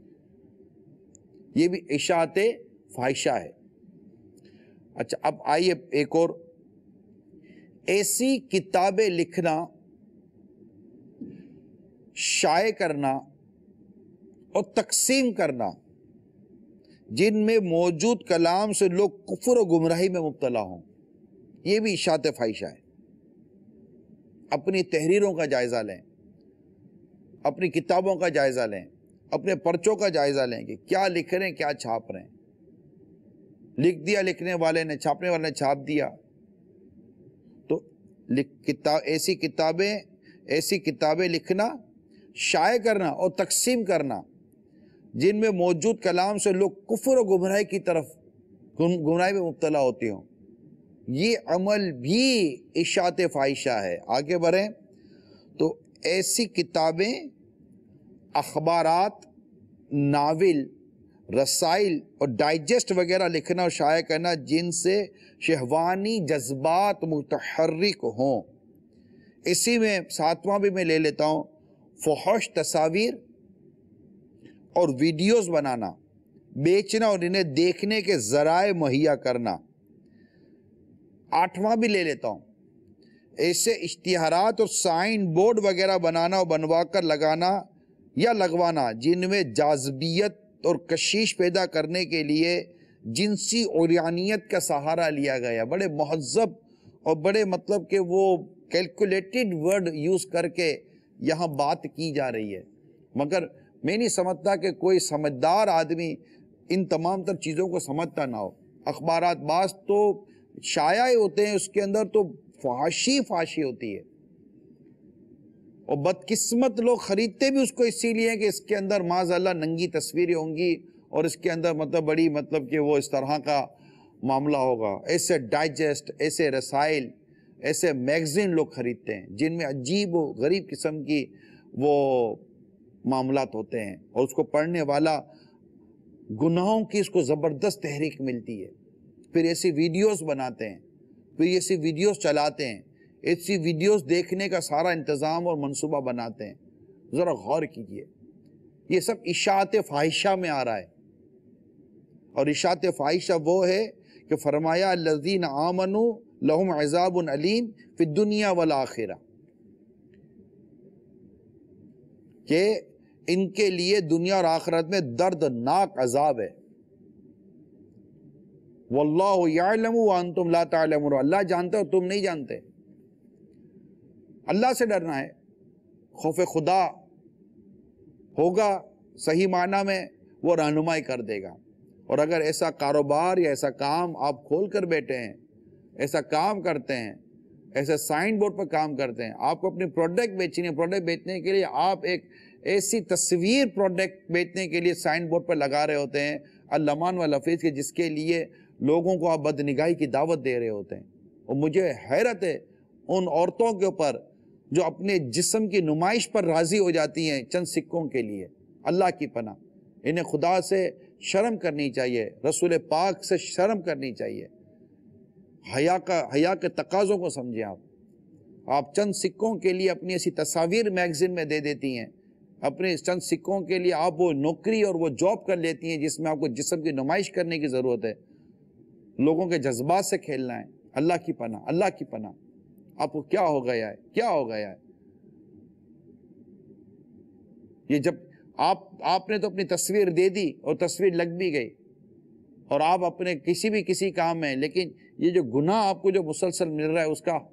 یہ بھی اشاعت فاحشہ ہے. اچھا، اب آئیے ایک اور، ایسی کتابیں لکھنا، شائع کرنا اور تقسیم کرنا جن میں موجود کلام سے لوگ کفر و گمراہی میں مبتلا ہوں، یہ بھی اشاعت فاحشہ ہے. اپنی تحریروں کا جائزہ لیں، اپنی کتابوں کا جائزہ لیں، اپنے پرچوں کا جائزہ لیں کہ کیا لکھ رہے ہیں، کیا چھاپ رہے ہیں. لکھ دیا لکھنے والے نے، چھاپنے والے نے چھاپ دیا. تو کتاب ایسی کتابیں ایسی کتابیں لکھنا، شائع کرنا اور تقسیم کرنا جن میں موجود کلام سے لوگ کفر و گمراہی کی طرف گمراہی میں مبتلا ہوتے ہوں، یہ عمل بھی اشاعت فاحشہ ہے. آگے بڑھیں تو ایسی کتابیں، اخبارات، ناول، رسائل اور ڈائجسٹ وغیرہ لکھنا اور شائع کرنا جن سے شہوانی جذبات متحرک ہوں. اسی میں ساتواں بھی میں لے لیتا ہوں، فحش تصاویر اور ویڈیوز بنانا، بیچنا اور انہیں دیکھنے کے ذرائع مہیا کرنا. آٹھواں بھی لے لیتا ہوں، ایسے اشتہارات اور سائن بورڈ وغیرہ بنانا اور بنوا کر لگانا یا لگوانا جن میں جاذبیت اور کشش پیدا کرنے کے لیے جنسی عریانیت کا سہارا لیا گیا. بڑے مہذب اور بڑے مطلب کہ وہ کیلکولیٹڈ ورڈ یوز کر کے یہاں بات کی جا رہی ہے، مگر میں نہیں سمجھتا کہ کوئی سمجھدار آدمی ان تمام تر چیزوں کو سمجھتا نہ ہو. اخبارات بعض تو شائع ہوتے ہیں، اس کے اندر تو فحاشی فحاشی ہوتی ہے، اور بدقسمت لوگ خریدتے بھی اس کو اسی لیے کہ اس کے اندر معاذ اللہ ننگی تصویریں ہوں گی اور اس کے اندر مطلب بڑی مطلب کہ وہ اس طرح کا معاملہ ہوگا. ایسے ڈائجسٹ، ایسے رسائل، ایسے میگزین لوگ خریدتے ہیں جن میں عجیب و غریب قسم کی وہ معاملات ہوتے ہیں، اور اس کو پڑھنے والا گناہوں کی اس کو زبردست تحریک ملتی ہے. پھر ایسی ویڈیوز بناتے ہیں، پھر ایسی ویڈیوز چلاتے ہیں، ایسی ویڈیوز دیکھنے کا سارا انتظام اور منصوبہ بناتے ہیں. ذرا غور کیجئے، یہ سب اشاعت فاحشہ میں آ رہا ہے. اور اشاعت فاحشہ وہ ہے کہ فرمایا الذین آمنوا لہم عذاب علیم فی الدنیا والآخرہ، کہ ان کے لیے دنیا اور آخرت میں دردناک عذاب ہے. واللہ یعلم وانتم لا تعلمون، اللہ جانتا اور تم نہیں جانتے. اللہ سے ڈرنا ہے، خوف خدا ہوگا صحیح معنی میں، وہ رہنمائی کر دے گا. اور اگر ایسا کاروبار یا ایسا کام آپ کھول کر بیٹھے ہیں، ایسا کام کرتے ہیں، ایسے سائن بورڈ پر کام کرتے ہیں، آپ کو اپنی پروڈکٹ بیچنی ہے، پروڈکٹ بیچنے کے لیے آپ ایک ایسی تصویر پروڈکٹ بیچنے کے لیے سائن بورڈ پر لگا رہے ہوتے ہیں اللمان واللفیظ کے، جس کے لیے لوگوں کو آپ بدنگاہی کی دعوت دے رہے ہوتے ہیں. اور مجھے حیرت ہے ان عورتوں کے اوپر جو اپنے جسم کی نمائش پر راضی ہو جاتی ہیں چند سکوں کے لیے. اللہ کی پناہ، انہیں خدا سے شرم کرنی چاہیے، رسول پاک سے شرم کرنی چاہیے. حیا کا حیا کے تقاضوں کو سمجھیں. آپ آپ چند سکوں کے لیے اپنی ایسی تصاویر میگزین میں دے دیتی ہیں، اپنے چند سکوں کے لیے آپ وہ نوکری اور وہ جاب کر لیتی ہیں جس میں آپ کو جسم کی نمائش کرنے کی ضرورت ہے، لوگوں کے جذبات سے کھیلنا ہے. اللہ کی پناہ، اللہ کی پناہ، آپ کو کیا ہو گیا ہے، کیا ہو گیا ہے. یہ جب آپ آپ نے تو اپنی تصویر دے دی اور تصویر لگ بھی گئی، اور آپ اپنے کسی بھی کسی کام میں، لیکن یہ جو گناہ آپ کو جو مسلسل مل رہا ہے اس کا،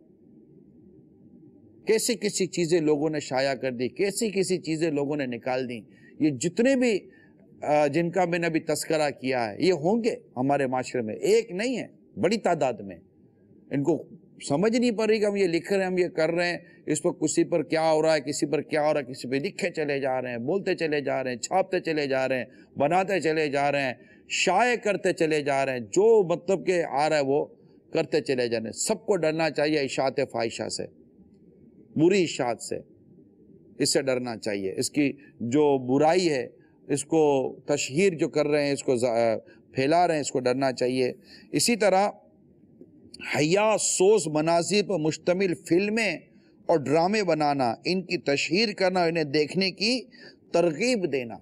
کیسی کیسی چیزیں لوگوں نے شائع کر دی، کیسی کیسی چیزیں لوگوں نے نکال دی. یہ جتنے بھی جن کا میں نے ابھی تذکرہ کیا ہے، یہ ہوں گے ہمارے معاشرے میں، ایک نہیں ہے، بڑی تعداد میں۔ ان کو سمجھ نہیں پڑ رہی کہ ہم یہ لکھ رہے ہیں، ہم یہ کر رہے ہیں، اس پر کسی پر کیا ہو رہا ہے، کسی پر کیا ہو رہا ہے، کسی پہ لکھے چلے جا رہے ہیں، بولتے چلے جا رہے ہیں، چھاپتے چلے جا رہے ہیں، بناتے چلے جا رہے ہیں، شائع کرتے چلے جا رہے ہیں، جو مطلب کہ آ رہا ہے وہ کرتے چلے جا رہے ہیں۔ سب کو ڈرنا چاہیے اشاعت فاحشہ سے، بری اشاعت سے، اس سے ڈرنا چاہیے۔ اس کی جو برائی ہے، اس کو تشہیر جو کر رہے ہیں، اس کو پھیلا رہے ہیں، اس کو ڈرنا چاہیے۔ اسی طرح حیا سوز مناظر پر مشتمل فلمیں اور ڈرامے بنانا، ان کی تشہیر کرنا، انہیں دیکھنے کی ترغیب دینا۔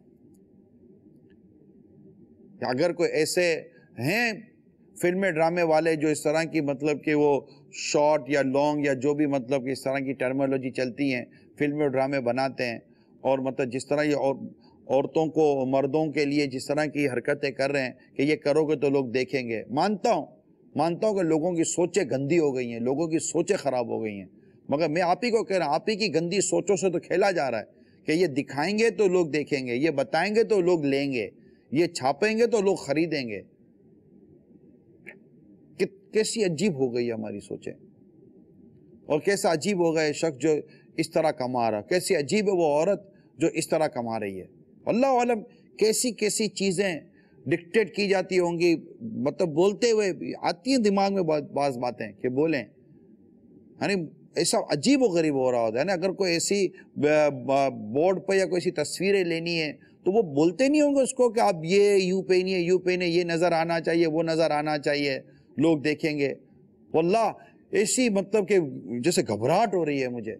اگر کوئی ایسے ہیں فلمیں ڈرامے والے جو اس طرح کی مطلب کہ وہ شارٹ یا لانگ یا جو بھی مطلب کہ اس طرح کی ٹرمینالوجی چلتی ہیں، فلمیں اور ڈرامے بناتے ہیں، اور مطلب جس طرح یہ اور عورتوں کو مردوں کے لیے جس طرح کی حرکتیں کر رہے ہیں کہ یہ کرو گے تو لوگ دیکھیں گے، مانتا ہوں مانتا ہوں کہ لوگوں کی سوچیں گندی ہو گئی ہیں، لوگوں کی سوچیں خراب ہو گئی ہیں، مگر میں آپ ہی کو کہہ رہا ہوں، آپ ہی کی گندی سوچوں سے تو کھیلا جا رہا ہے کہ یہ دکھائیں گے تو لوگ دیکھیں گے، یہ بتائیں گے تو لوگ لیں گے، یہ چھاپیں گے تو لوگ خریدیں گے۔ کیسی عجیب ہو گئی ہماری سوچیں، اور کیسا عجیب ہو گئے شخص جو اس طرح کما رہا، کیسی عجیب ہے وہ عورت جو اس طرح کما رہی ہے۔ اللہ عالم کیسی کیسی چیزیں ڈکٹیٹ کی جاتی ہوں گی، مطلب بولتے ہوئے آتی ہیں دماغ میں بعض باتیں کہ بولیں، یعنی ایسا عجیب و غریب ہو رہا ہوتا ہے نا۔ اگر کوئی ایسی بورڈ پہ یا کوئی ایسی تصویریں لینی ہے تو وہ بولتے نہیں ہوں گے اس کو کہ آپ یہ یوں پہنیے یوں پہنیے، یہ نظر آنا چاہیے وہ نظر آنا چاہیے، لوگ دیکھیں گے۔ واللہ ایسی مطلب کہ جیسے گھبراہٹ ہو رہی ہے مجھے،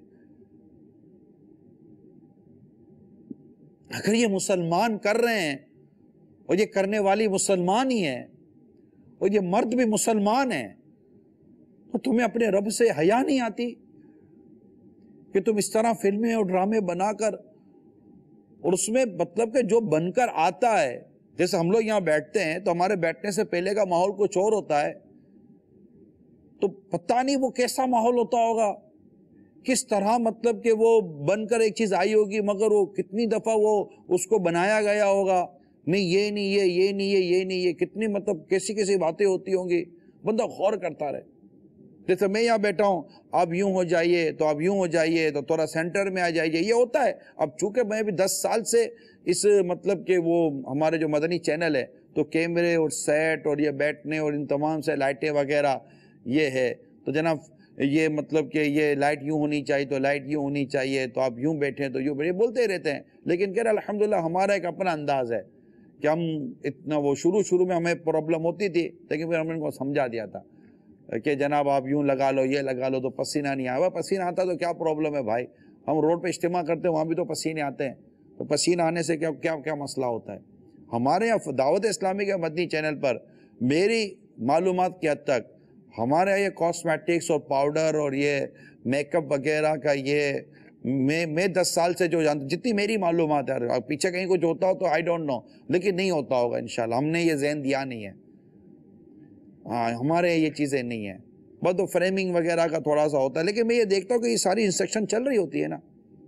اگر یہ مسلمان کر رہے ہیں اور یہ کرنے والی مسلمان ہی ہے اور یہ مرد بھی مسلمان ہے، تو تمہیں اپنے رب سے حیا نہیں آتی کہ تم اس طرح فلمیں اور ڈرامے بنا کر، اور اس میں مطلب کہ جو بن کر آتا ہے، جیسے ہم لوگ یہاں بیٹھتے ہیں تو ہمارے بیٹھنے سے پہلے کا ماحول کچھ اور ہوتا ہے، تو پتہ نہیں وہ کیسا ماحول ہوتا ہوگا، کس طرح مطلب کہ وہ بن کر ایک چیز آئی ہوگی، مگر وہ کتنی دفعہ وہ اس کو بنایا گیا ہوگا، نہیں یہ نہیں یہ یہ نہیں یہ یہ نہیں یہ، کتنی مطلب کیسی کیسی باتیں ہوتی ہوں گی، بندہ غور کرتا رہے۔ جیسے میں یہاں بیٹھا ہوں، آپ یوں ہو جائیے تو آپ یوں ہو جائیے تو تھوڑا سینٹر میں آ جائیے، یہ ہوتا ہے۔ اب چونکہ میں بھی دس سال سے اس مطلب کہ وہ ہمارے جو مدنی چینل ہے تو کیمرے اور سیٹ اور یہ بیٹھنے اور ان تمام سے لائٹیں وغیرہ یہ ہے، تو جناب یہ مطلب کہ یہ لائٹ یوں ہونی چاہیے تو لائٹ یوں ہونی چاہیے، تو آپ یوں بیٹھیں تو یوں بیٹھیں، بولتے رہتے ہیں۔ لیکن کہہ رہے الحمدللہ ہمارا ایک اپنا انداز ہے کہ ہم اتنا، وہ شروع شروع میں ہمیں پرابلم ہوتی تھی، لیکن پھر ہم نے ان کو سمجھا دیا تھا کہ جناب آپ یوں لگا لو یہ لگا لو تو پسینہ نہیں آئے۔ پسینہ آتا تو کیا پرابلم ہے بھائی، ہم روڈ پہ اجتماع کرتے ہیں وہاں بھی تو پسینے آتے ہیں، تو پسینہ آنے سے کیا کیا کیا مسئلہ ہوتا ہے۔ ہمارے یہاں دعوت اسلامی کے مدنی چینل پر میری معلومات کی حد تک ہمارے یہاں یہ کاسمیٹکس اور پاؤڈر اور یہ میک اپ وغیرہ کا یہ میں میں دس سال سے جو جانتا، جتنی میری معلومات ہے، پیچھے کہیں کچھ ہوتا ہو تو آئی ڈونٹ نو، لیکن نہیں ہوتا ہوگا انشاءاللہ، ہم نے یہ ذہن دیا نہیں ہے، ہاں ہمارے یہ چیزیں نہیں ہیں، بس تو فریمنگ وغیرہ کا تھوڑا سا ہوتا ہے، لیکن میں یہ دیکھتا ہوں کہ یہ ساری انسٹرکشن چل رہی ہوتی ہے نا،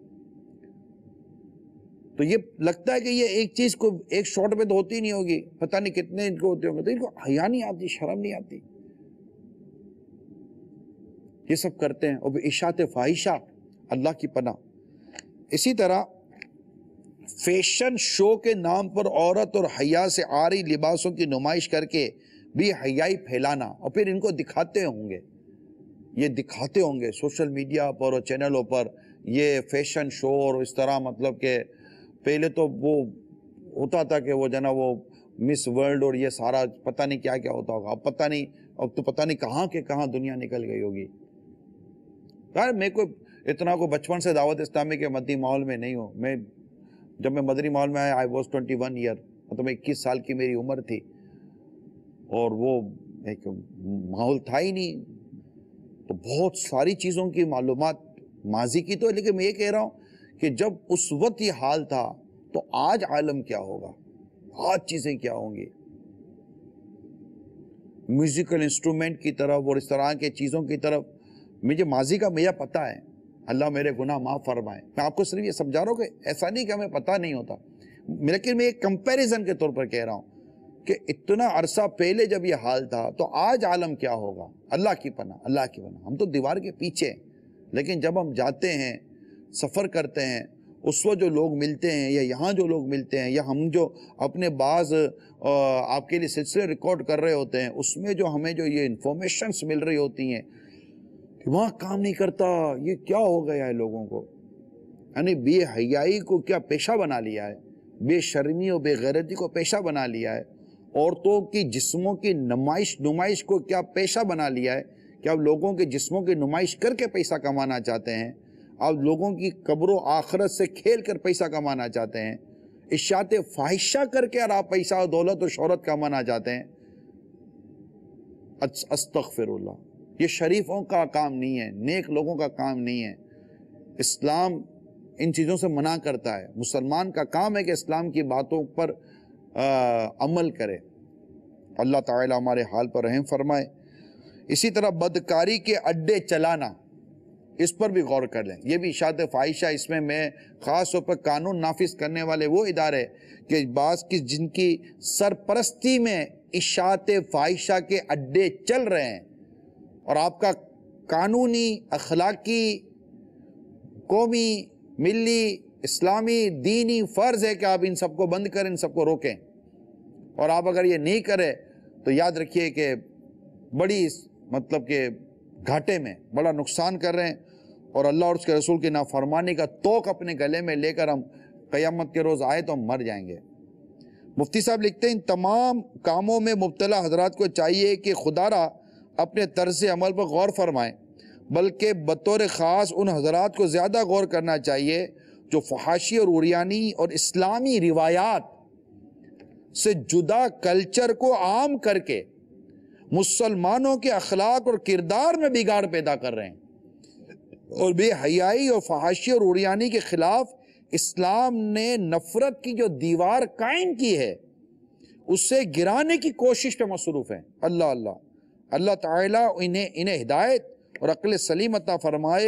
تو یہ لگتا ہے کہ یہ ایک چیز کو ایک شارٹ میں تو ہوتی نہیں ہوگی، پتہ نہیں کتنے ان کو ہوتے ہوں گے، تو ان کو حیا نہیں آتی، شرم نہیں آتی، یہ سب کرتے ہیں، اور اشاعت فاحشہ، اللہ کی پناہ۔ اسی طرح فیشن شو کے نام پر عورت اور حیا سے عاری لباسوں کی نمائش کر کے بھی حیائی پھیلانا، اور پھر ان کو دکھاتے ہوں گے، یہ دکھاتے ہوں گے سوشل میڈیا پر اور چینلوں پر یہ فیشن شو، اور اس طرح مطلب کہ پہلے تو وہ ہوتا تھا کہ وہ جنا وہ مس ورلڈ اور یہ سارا پتہ نہیں کیا کیا ہوتا ہوگا، اب پتہ نہیں، اب تو پتہ نہیں کہاں کے کہاں دنیا نکل گئی ہوگی۔ یار میں کوئی اتنا کو بچپن سے دعوت اسلامی کے مدنی ماحول میں نہیں ہوں، میں جب میں مدنی ماحول میں آیا I was twenty one year, مطلب اکیس سال کی میری عمر تھی، اور وہ ایک ماحول تھا ہی نہیں، تو بہت ساری چیزوں کی معلومات ماضی کی تو ہے، لیکن میں یہ کہہ رہا ہوں کہ جب اس وقت یہ حال تھا تو آج عالم کیا ہوگا، آج چیزیں کیا ہوں گی، میوزیکل انسٹرومنٹ کی طرف اور اس طرح کے چیزوں کی طرف مجھے ماضی کا مجھے پتہ ہے، اللہ میرے گناہ معاف فرمائے۔ میں آپ کو صرف یہ سمجھا رہا ہوں کہ ایسا نہیں کہ ہمیں پتہ نہیں ہوتا، لیکن میں ایک کمپیریزن کے طور پر کہہ رہا ہوں کہ اتنا عرصہ پہلے جب یہ حال تھا تو آج عالم کیا ہوگا. اللہ کی پناہ, اللہ کی پناہ. ہم تو دیوار کے پیچھے ہیں, لیکن جب ہم جاتے ہیں, سفر کرتے ہیں, اس وقت جو لوگ ملتے ہیں یا یہاں جو لوگ ملتے ہیں یا ہم جو اپنے بعض آپ کے لیے سلسلے ریکارڈ کر رہے ہوتے ہیں, اس میں جو ہمیں جو یہ انفارمیشنز مل رہی ہوتی ہیں کہ وہاں کام نہیں کرتا, یہ کیا ہو گیا ہے لوگوں کو. یعنی بے حیائی کو کیا پیشہ بنا لیا ہے, بے شرمی و بے غیرتی کو پیشہ بنا لیا ہے, عورتوں کی جسموں کی نمائش نمائش کو کیا پیشہ بنا لیا ہے کہ آپ لوگوں کے جسموں کی نمائش کر کے پیسہ کمانا چاہتے ہیں, آپ لوگوں کی قبر و آخرت سے کھیل کر پیسہ کمانا چاہتے ہیں, اشاعت فاحشہ کر کے اور آپ پیسہ و دولت و شہرت کمانا چاہتے ہیں. استغفر اللہ, یہ شریفوں کا کام نہیں ہے, نیک لوگوں کا کام نہیں ہے. اسلام ان چیزوں سے منع کرتا ہے. مسلمان کا کام ہے کہ اسلام کی باتوں پر عمل کرے. اللہ تعالیٰ ہمارے حال پر رحم فرمائے. اسی طرح بدکاری کے اڈے چلانا, اس پر بھی غور کر لیں. یہ بھی اشاعت فاحشہ, اس میں میں خاص طور پر قانون نافذ کرنے والے وہ ادارے کہ بعض کی جن کی سرپرستی میں اشاعت فاحشہ کے اڈے چل رہے ہیں, اور آپ کا قانونی, اخلاقی, قومی, ملی, اسلامی, دینی فرض ہے کہ آپ ان سب کو بند کریں, ان سب کو روکیں. اور آپ اگر یہ نہیں کریں تو یاد رکھیے کہ بڑی مطلب کہ گھاٹے میں بڑا نقصان کر رہے ہیں, اور اللہ اور اس کے رسول کی نافرمانی کا توق اپنے گلے میں لے کر ہم قیامت کے روز آئے تو ہم مر جائیں گے. مفتی صاحب لکھتے ہیں ان تمام کاموں میں مبتلا حضرات کو چاہیے کہ خدا را اپنے طرز عمل پر غور فرمائیں, بلکہ بطور خاص ان حضرات کو زیادہ غور کرنا چاہیے جو فحاشی اور عریانی اور اسلامی روایات سے جدا کلچر کو عام کر کے مسلمانوں کے اخلاق اور کردار میں بگاڑ پیدا کر رہے ہیں, اور بے حیائی اور فحاشی اور عریانی کے خلاف اسلام نے نفرت کی جو دیوار قائم کی ہے اس سے گرانے کی کوشش پہ مصروف ہیں. اللہ اللہ اللہ تعالیٰ انہیں انہیں ہدایت اور عقل سلیم عطا فرمائے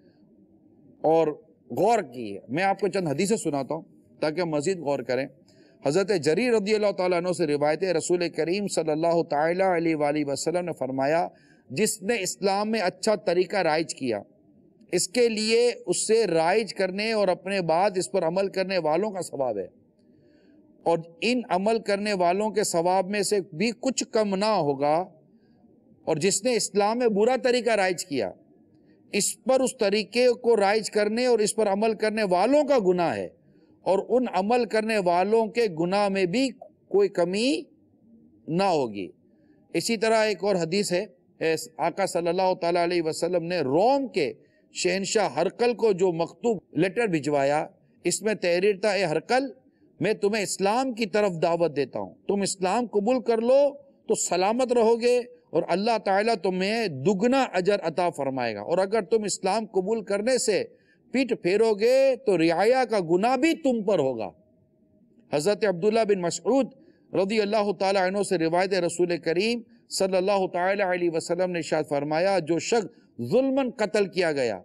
اور غور کی. میں آپ کو چند حدیثیں سناتا ہوں تاکہ ہم مزید غور کریں. حضرت جریر رضی اللہ تعالیٰ عنہ سے روایت ہے, رسول کریم صلی اللہ تعالیٰ علیہ وآلہ وسلم نے فرمایا, جس نے اسلام میں اچھا طریقہ رائج کیا اس کے لیے اس سے رائج کرنے اور اپنے بعد اس پر عمل کرنے والوں کا ثواب ہے, اور ان عمل کرنے والوں کے ثواب میں سے بھی کچھ کم نہ ہوگا. اور جس نے اسلام میں برا طریقہ رائج کیا اس پر اس طریقے کو رائج کرنے اور اس پر عمل کرنے والوں کا گناہ ہے, اور ان عمل کرنے والوں کے گناہ میں بھی کوئی کمی نہ ہوگی. اسی طرح ایک اور حدیث ہے, آقا صلی اللہ تعالیٰ علیہ وسلم نے روم کے شہنشاہ ہرقل کو جو مکتوب لیٹر بھجوایا, اس میں تحریر تھا, اے ہرقل میں تمہیں اسلام کی طرف دعوت دیتا ہوں, تم اسلام قبول کر لو تو سلامت رہو گے اور اللہ تعالیٰ تمہیں دگنا اجر عطا فرمائے گا, اور اگر تم اسلام قبول کرنے سے پیٹ پھیرو گے تو رعایا کا گناہ بھی تم پر ہوگا. حضرت عبداللہ بن مسعود رضی اللہ تعالیٰ عنہ سے روایت رسول کریم صلی اللہ تعالیٰ علیہ وسلم نے ارشاد فرمایا, جو شخص ظلمن قتل کیا گیا,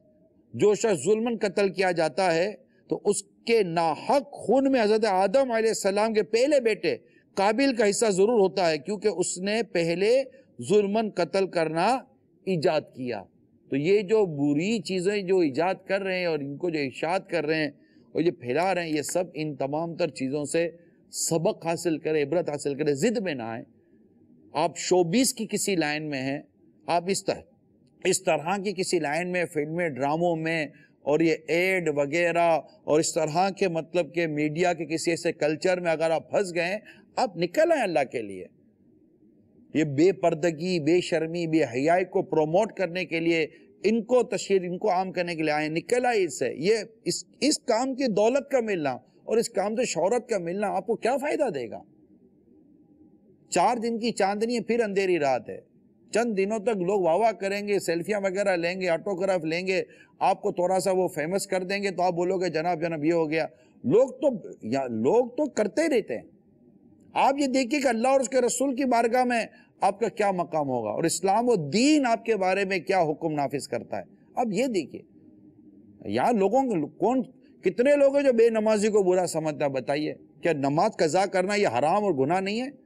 جو شخص ظلمن قتل کیا جاتا ہے تو اس کے ناحق خون میں حضرت آدم علیہ السلام کے پہلے بیٹے قابل کا حصہ ضرور ہوتا ہے, کیونکہ اس نے پہلے ظلمن قتل کرنا ایجاد کیا. تو یہ جو بری چیزیں جو ایجاد کر رہے ہیں اور ان کو جو ارشاد کر رہے ہیں اور یہ پھیلا رہے ہیں, یہ سب ان تمام تر چیزوں سے سبق حاصل کرے, عبرت حاصل کرے, ضد میں نہ آئیں. آپ شوبیس کی کسی لائن میں ہیں, آپ اس طرح اس طرح کی کسی لائن میں, فلمیں, ڈراموں میں اور یہ ایڈ وغیرہ اور اس طرح کے مطلب کہ میڈیا کے کسی ایسے کلچر میں اگر آپ پھنس گئے, آپ نکل آئیں اللہ کے لیے. یہ بے پردگی, بے شرمی, بے حیائی کو پروموٹ کرنے کے لیے, ان کو تشہیر, ان کو عام کرنے کے لیے آئیں, نکل آئیں اس سے. یہ اس, اس کام کی دولت کا ملنا اور اس کام سے شہرت کا ملنا آپ کو کیا فائدہ دے گا؟ چار دن کی چاندنی ہے, پھر اندھیری رات ہے. چند دنوں تک لوگ واہ واہ کریں گے, سیلفیاں وغیرہ لیں گے, آٹوگراف لیں گے, آپ کو تھوڑا سا وہ فیمس کر دیں گے تو آپ بولو گے جناب جناب یہ ہو گیا. لوگ تو یا لوگ تو کرتے رہتے ہیں. آپ یہ دیکھیے کہ اللہ اور اس کے رسول کی بارگاہ میں آپ کا کیا مقام ہوگا, اور اسلام و دین آپ کے بارے میں کیا حکم نافذ کرتا ہے. اب یہ دیکھیے, یہاں لوگوں کون کتنے لوگ ہیں جو بے نمازی کو برا سمجھتا ہے؟ بتائیے، کیا نماز قضا کرنا یہ حرام اور گناہ نہیں ہے؟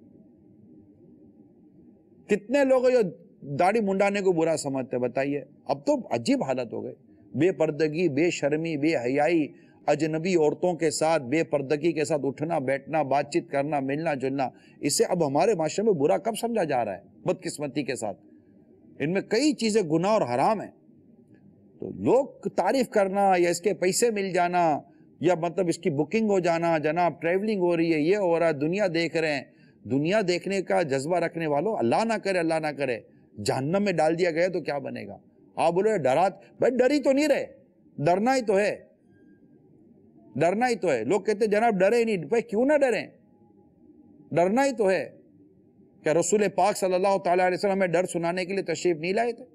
کتنے لوگ ہیں جو داڑھی منڈانے کو برا سمجھتے ہیں؟ بتائیے۔ اب تو عجیب حالت ہو گئے، بے پردگی، بے شرمی، بے حیائی، اجنبی عورتوں کے ساتھ بے پردگی کے ساتھ اٹھنا بیٹھنا، بات چیت کرنا، ملنا جلنا، اسے اب ہمارے معاشرے میں برا کب سمجھا جا رہا ہے؟ بدقسمتی کے ساتھ ان میں کئی چیزیں گناہ اور حرام ہیں۔ تو لوگ تعریف کرنا یا اس کے پیسے مل جانا یا مطلب اس کی بکنگ ہو جانا، جناب ٹریولنگ ہو رہی ہے، یہ ہو رہا ہے، دنیا دیکھ رہے ہیں، دنیا دیکھنے کا جذبہ رکھنے والوں، اللہ نہ کرے اللہ نہ کرے جہنم میں ڈال دیا گیا تو کیا بنے گا؟ آپ بولے ڈرات، بھائی ڈری تو نہیں رہے، ڈرنا ہی تو ہے، ڈرنا ہی تو ہے۔ لوگ کہتے ہیں جناب ڈرے نہیں، بھائی کیوں نہ ڈریں؟ ڈرنا ہی تو ہے۔ کیا رسول پاک صلی اللہ تعالیٰ علیہ وسلم ہمیں ڈر سنانے کے لیے تشریف نہیں لائے تھے؟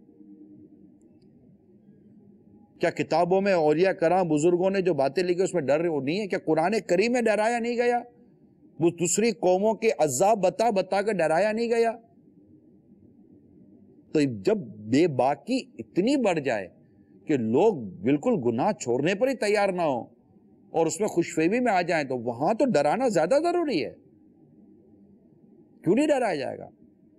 کیا کتابوں میں اولیاء کرام بزرگوں نے جو باتیں لکھی اس میں ڈر نہیں ہے؟ کیا قرآن کریم میں ڈرایا نہیں گیا؟ وہ دوسری قوموں کے عذاب بتا بتا کر ڈرایا نہیں گیا؟ تو جب بے باکی اتنی بڑھ جائے کہ لوگ بالکل گناہ چھوڑنے پر ہی تیار نہ ہو اور اس میں خوش فہمی میں آ جائیں تو وہاں تو ڈرانا زیادہ ضروری ہے۔ کیوں نہیں ڈرایا جائے گا؟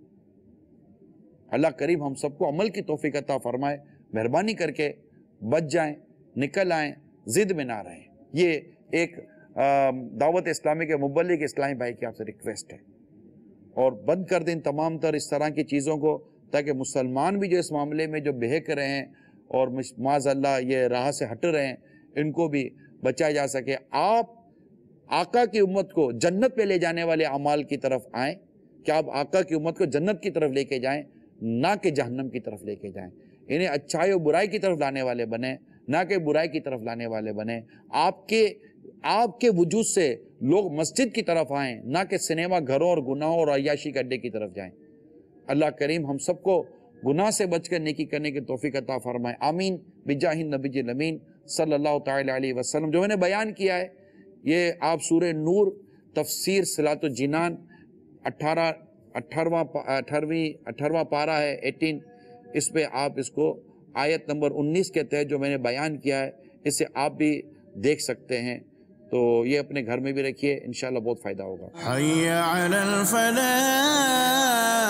اللہ کریم ہم سب کو عمل کی توفیق عطا فرمائے، مہربانی کر کے بچ جائیں، نکل آئیں، ضد میں نہ رہیں۔ یہ ایک دعوت اسلامی کے مبلغ اسلامی بھائی کی آپ سے ریکویسٹ ہے، اور بند کر دیں تمام تر اس طرح کی چیزوں کو، تاکہ مسلمان بھی جو اس معاملے میں جو بہک رہے ہیں اور معاذ اللہ یہ راہ سے ہٹ رہے ہیں ان کو بھی بچایا جا سکے۔ آپ آقا کی امت کو جنت پہ لے جانے والے اعمال کی طرف آئیں، کہ آپ آقا کی امت کو جنت کی طرف لے کے جائیں، نہ کہ جہنم کی طرف لے کے جائیں۔ انہیں اچھائی و برائی کی طرف لانے والے بنیں، نہ کہ برائی کی طرف لانے والے بنیں۔ آپ کے آپ کے وجود سے لوگ مسجد کی طرف آئیں، نہ کہ سنیما گھروں اور گناہوں اور عیاشی کے اڈے کی طرف جائیں۔ اللہ کریم ہم سب کو گناہ سے بچ کر نیکی کرنے کی توفیق عطا فرمائے، آمین بجاہ النبی الامین صلی اللہ تعالی علیہ وسلم۔ جو میں نے بیان کیا ہے یہ آپ سورہ نور تفسیر صلاۃ الجنان اٹھارہ اٹھارواں اٹھارہویں اٹھارواں پارہ ہے ایٹین، اس پہ آپ اس کو آیت نمبر انیس کے تحت جو میں نے بیان کیا ہے اسے آپ بھی دیکھ سکتے ہیں۔ تو یہ اپنے گھر میں بھی رکھیے، انشاءاللہ بہت فائدہ ہوگا۔ حي على الفلاح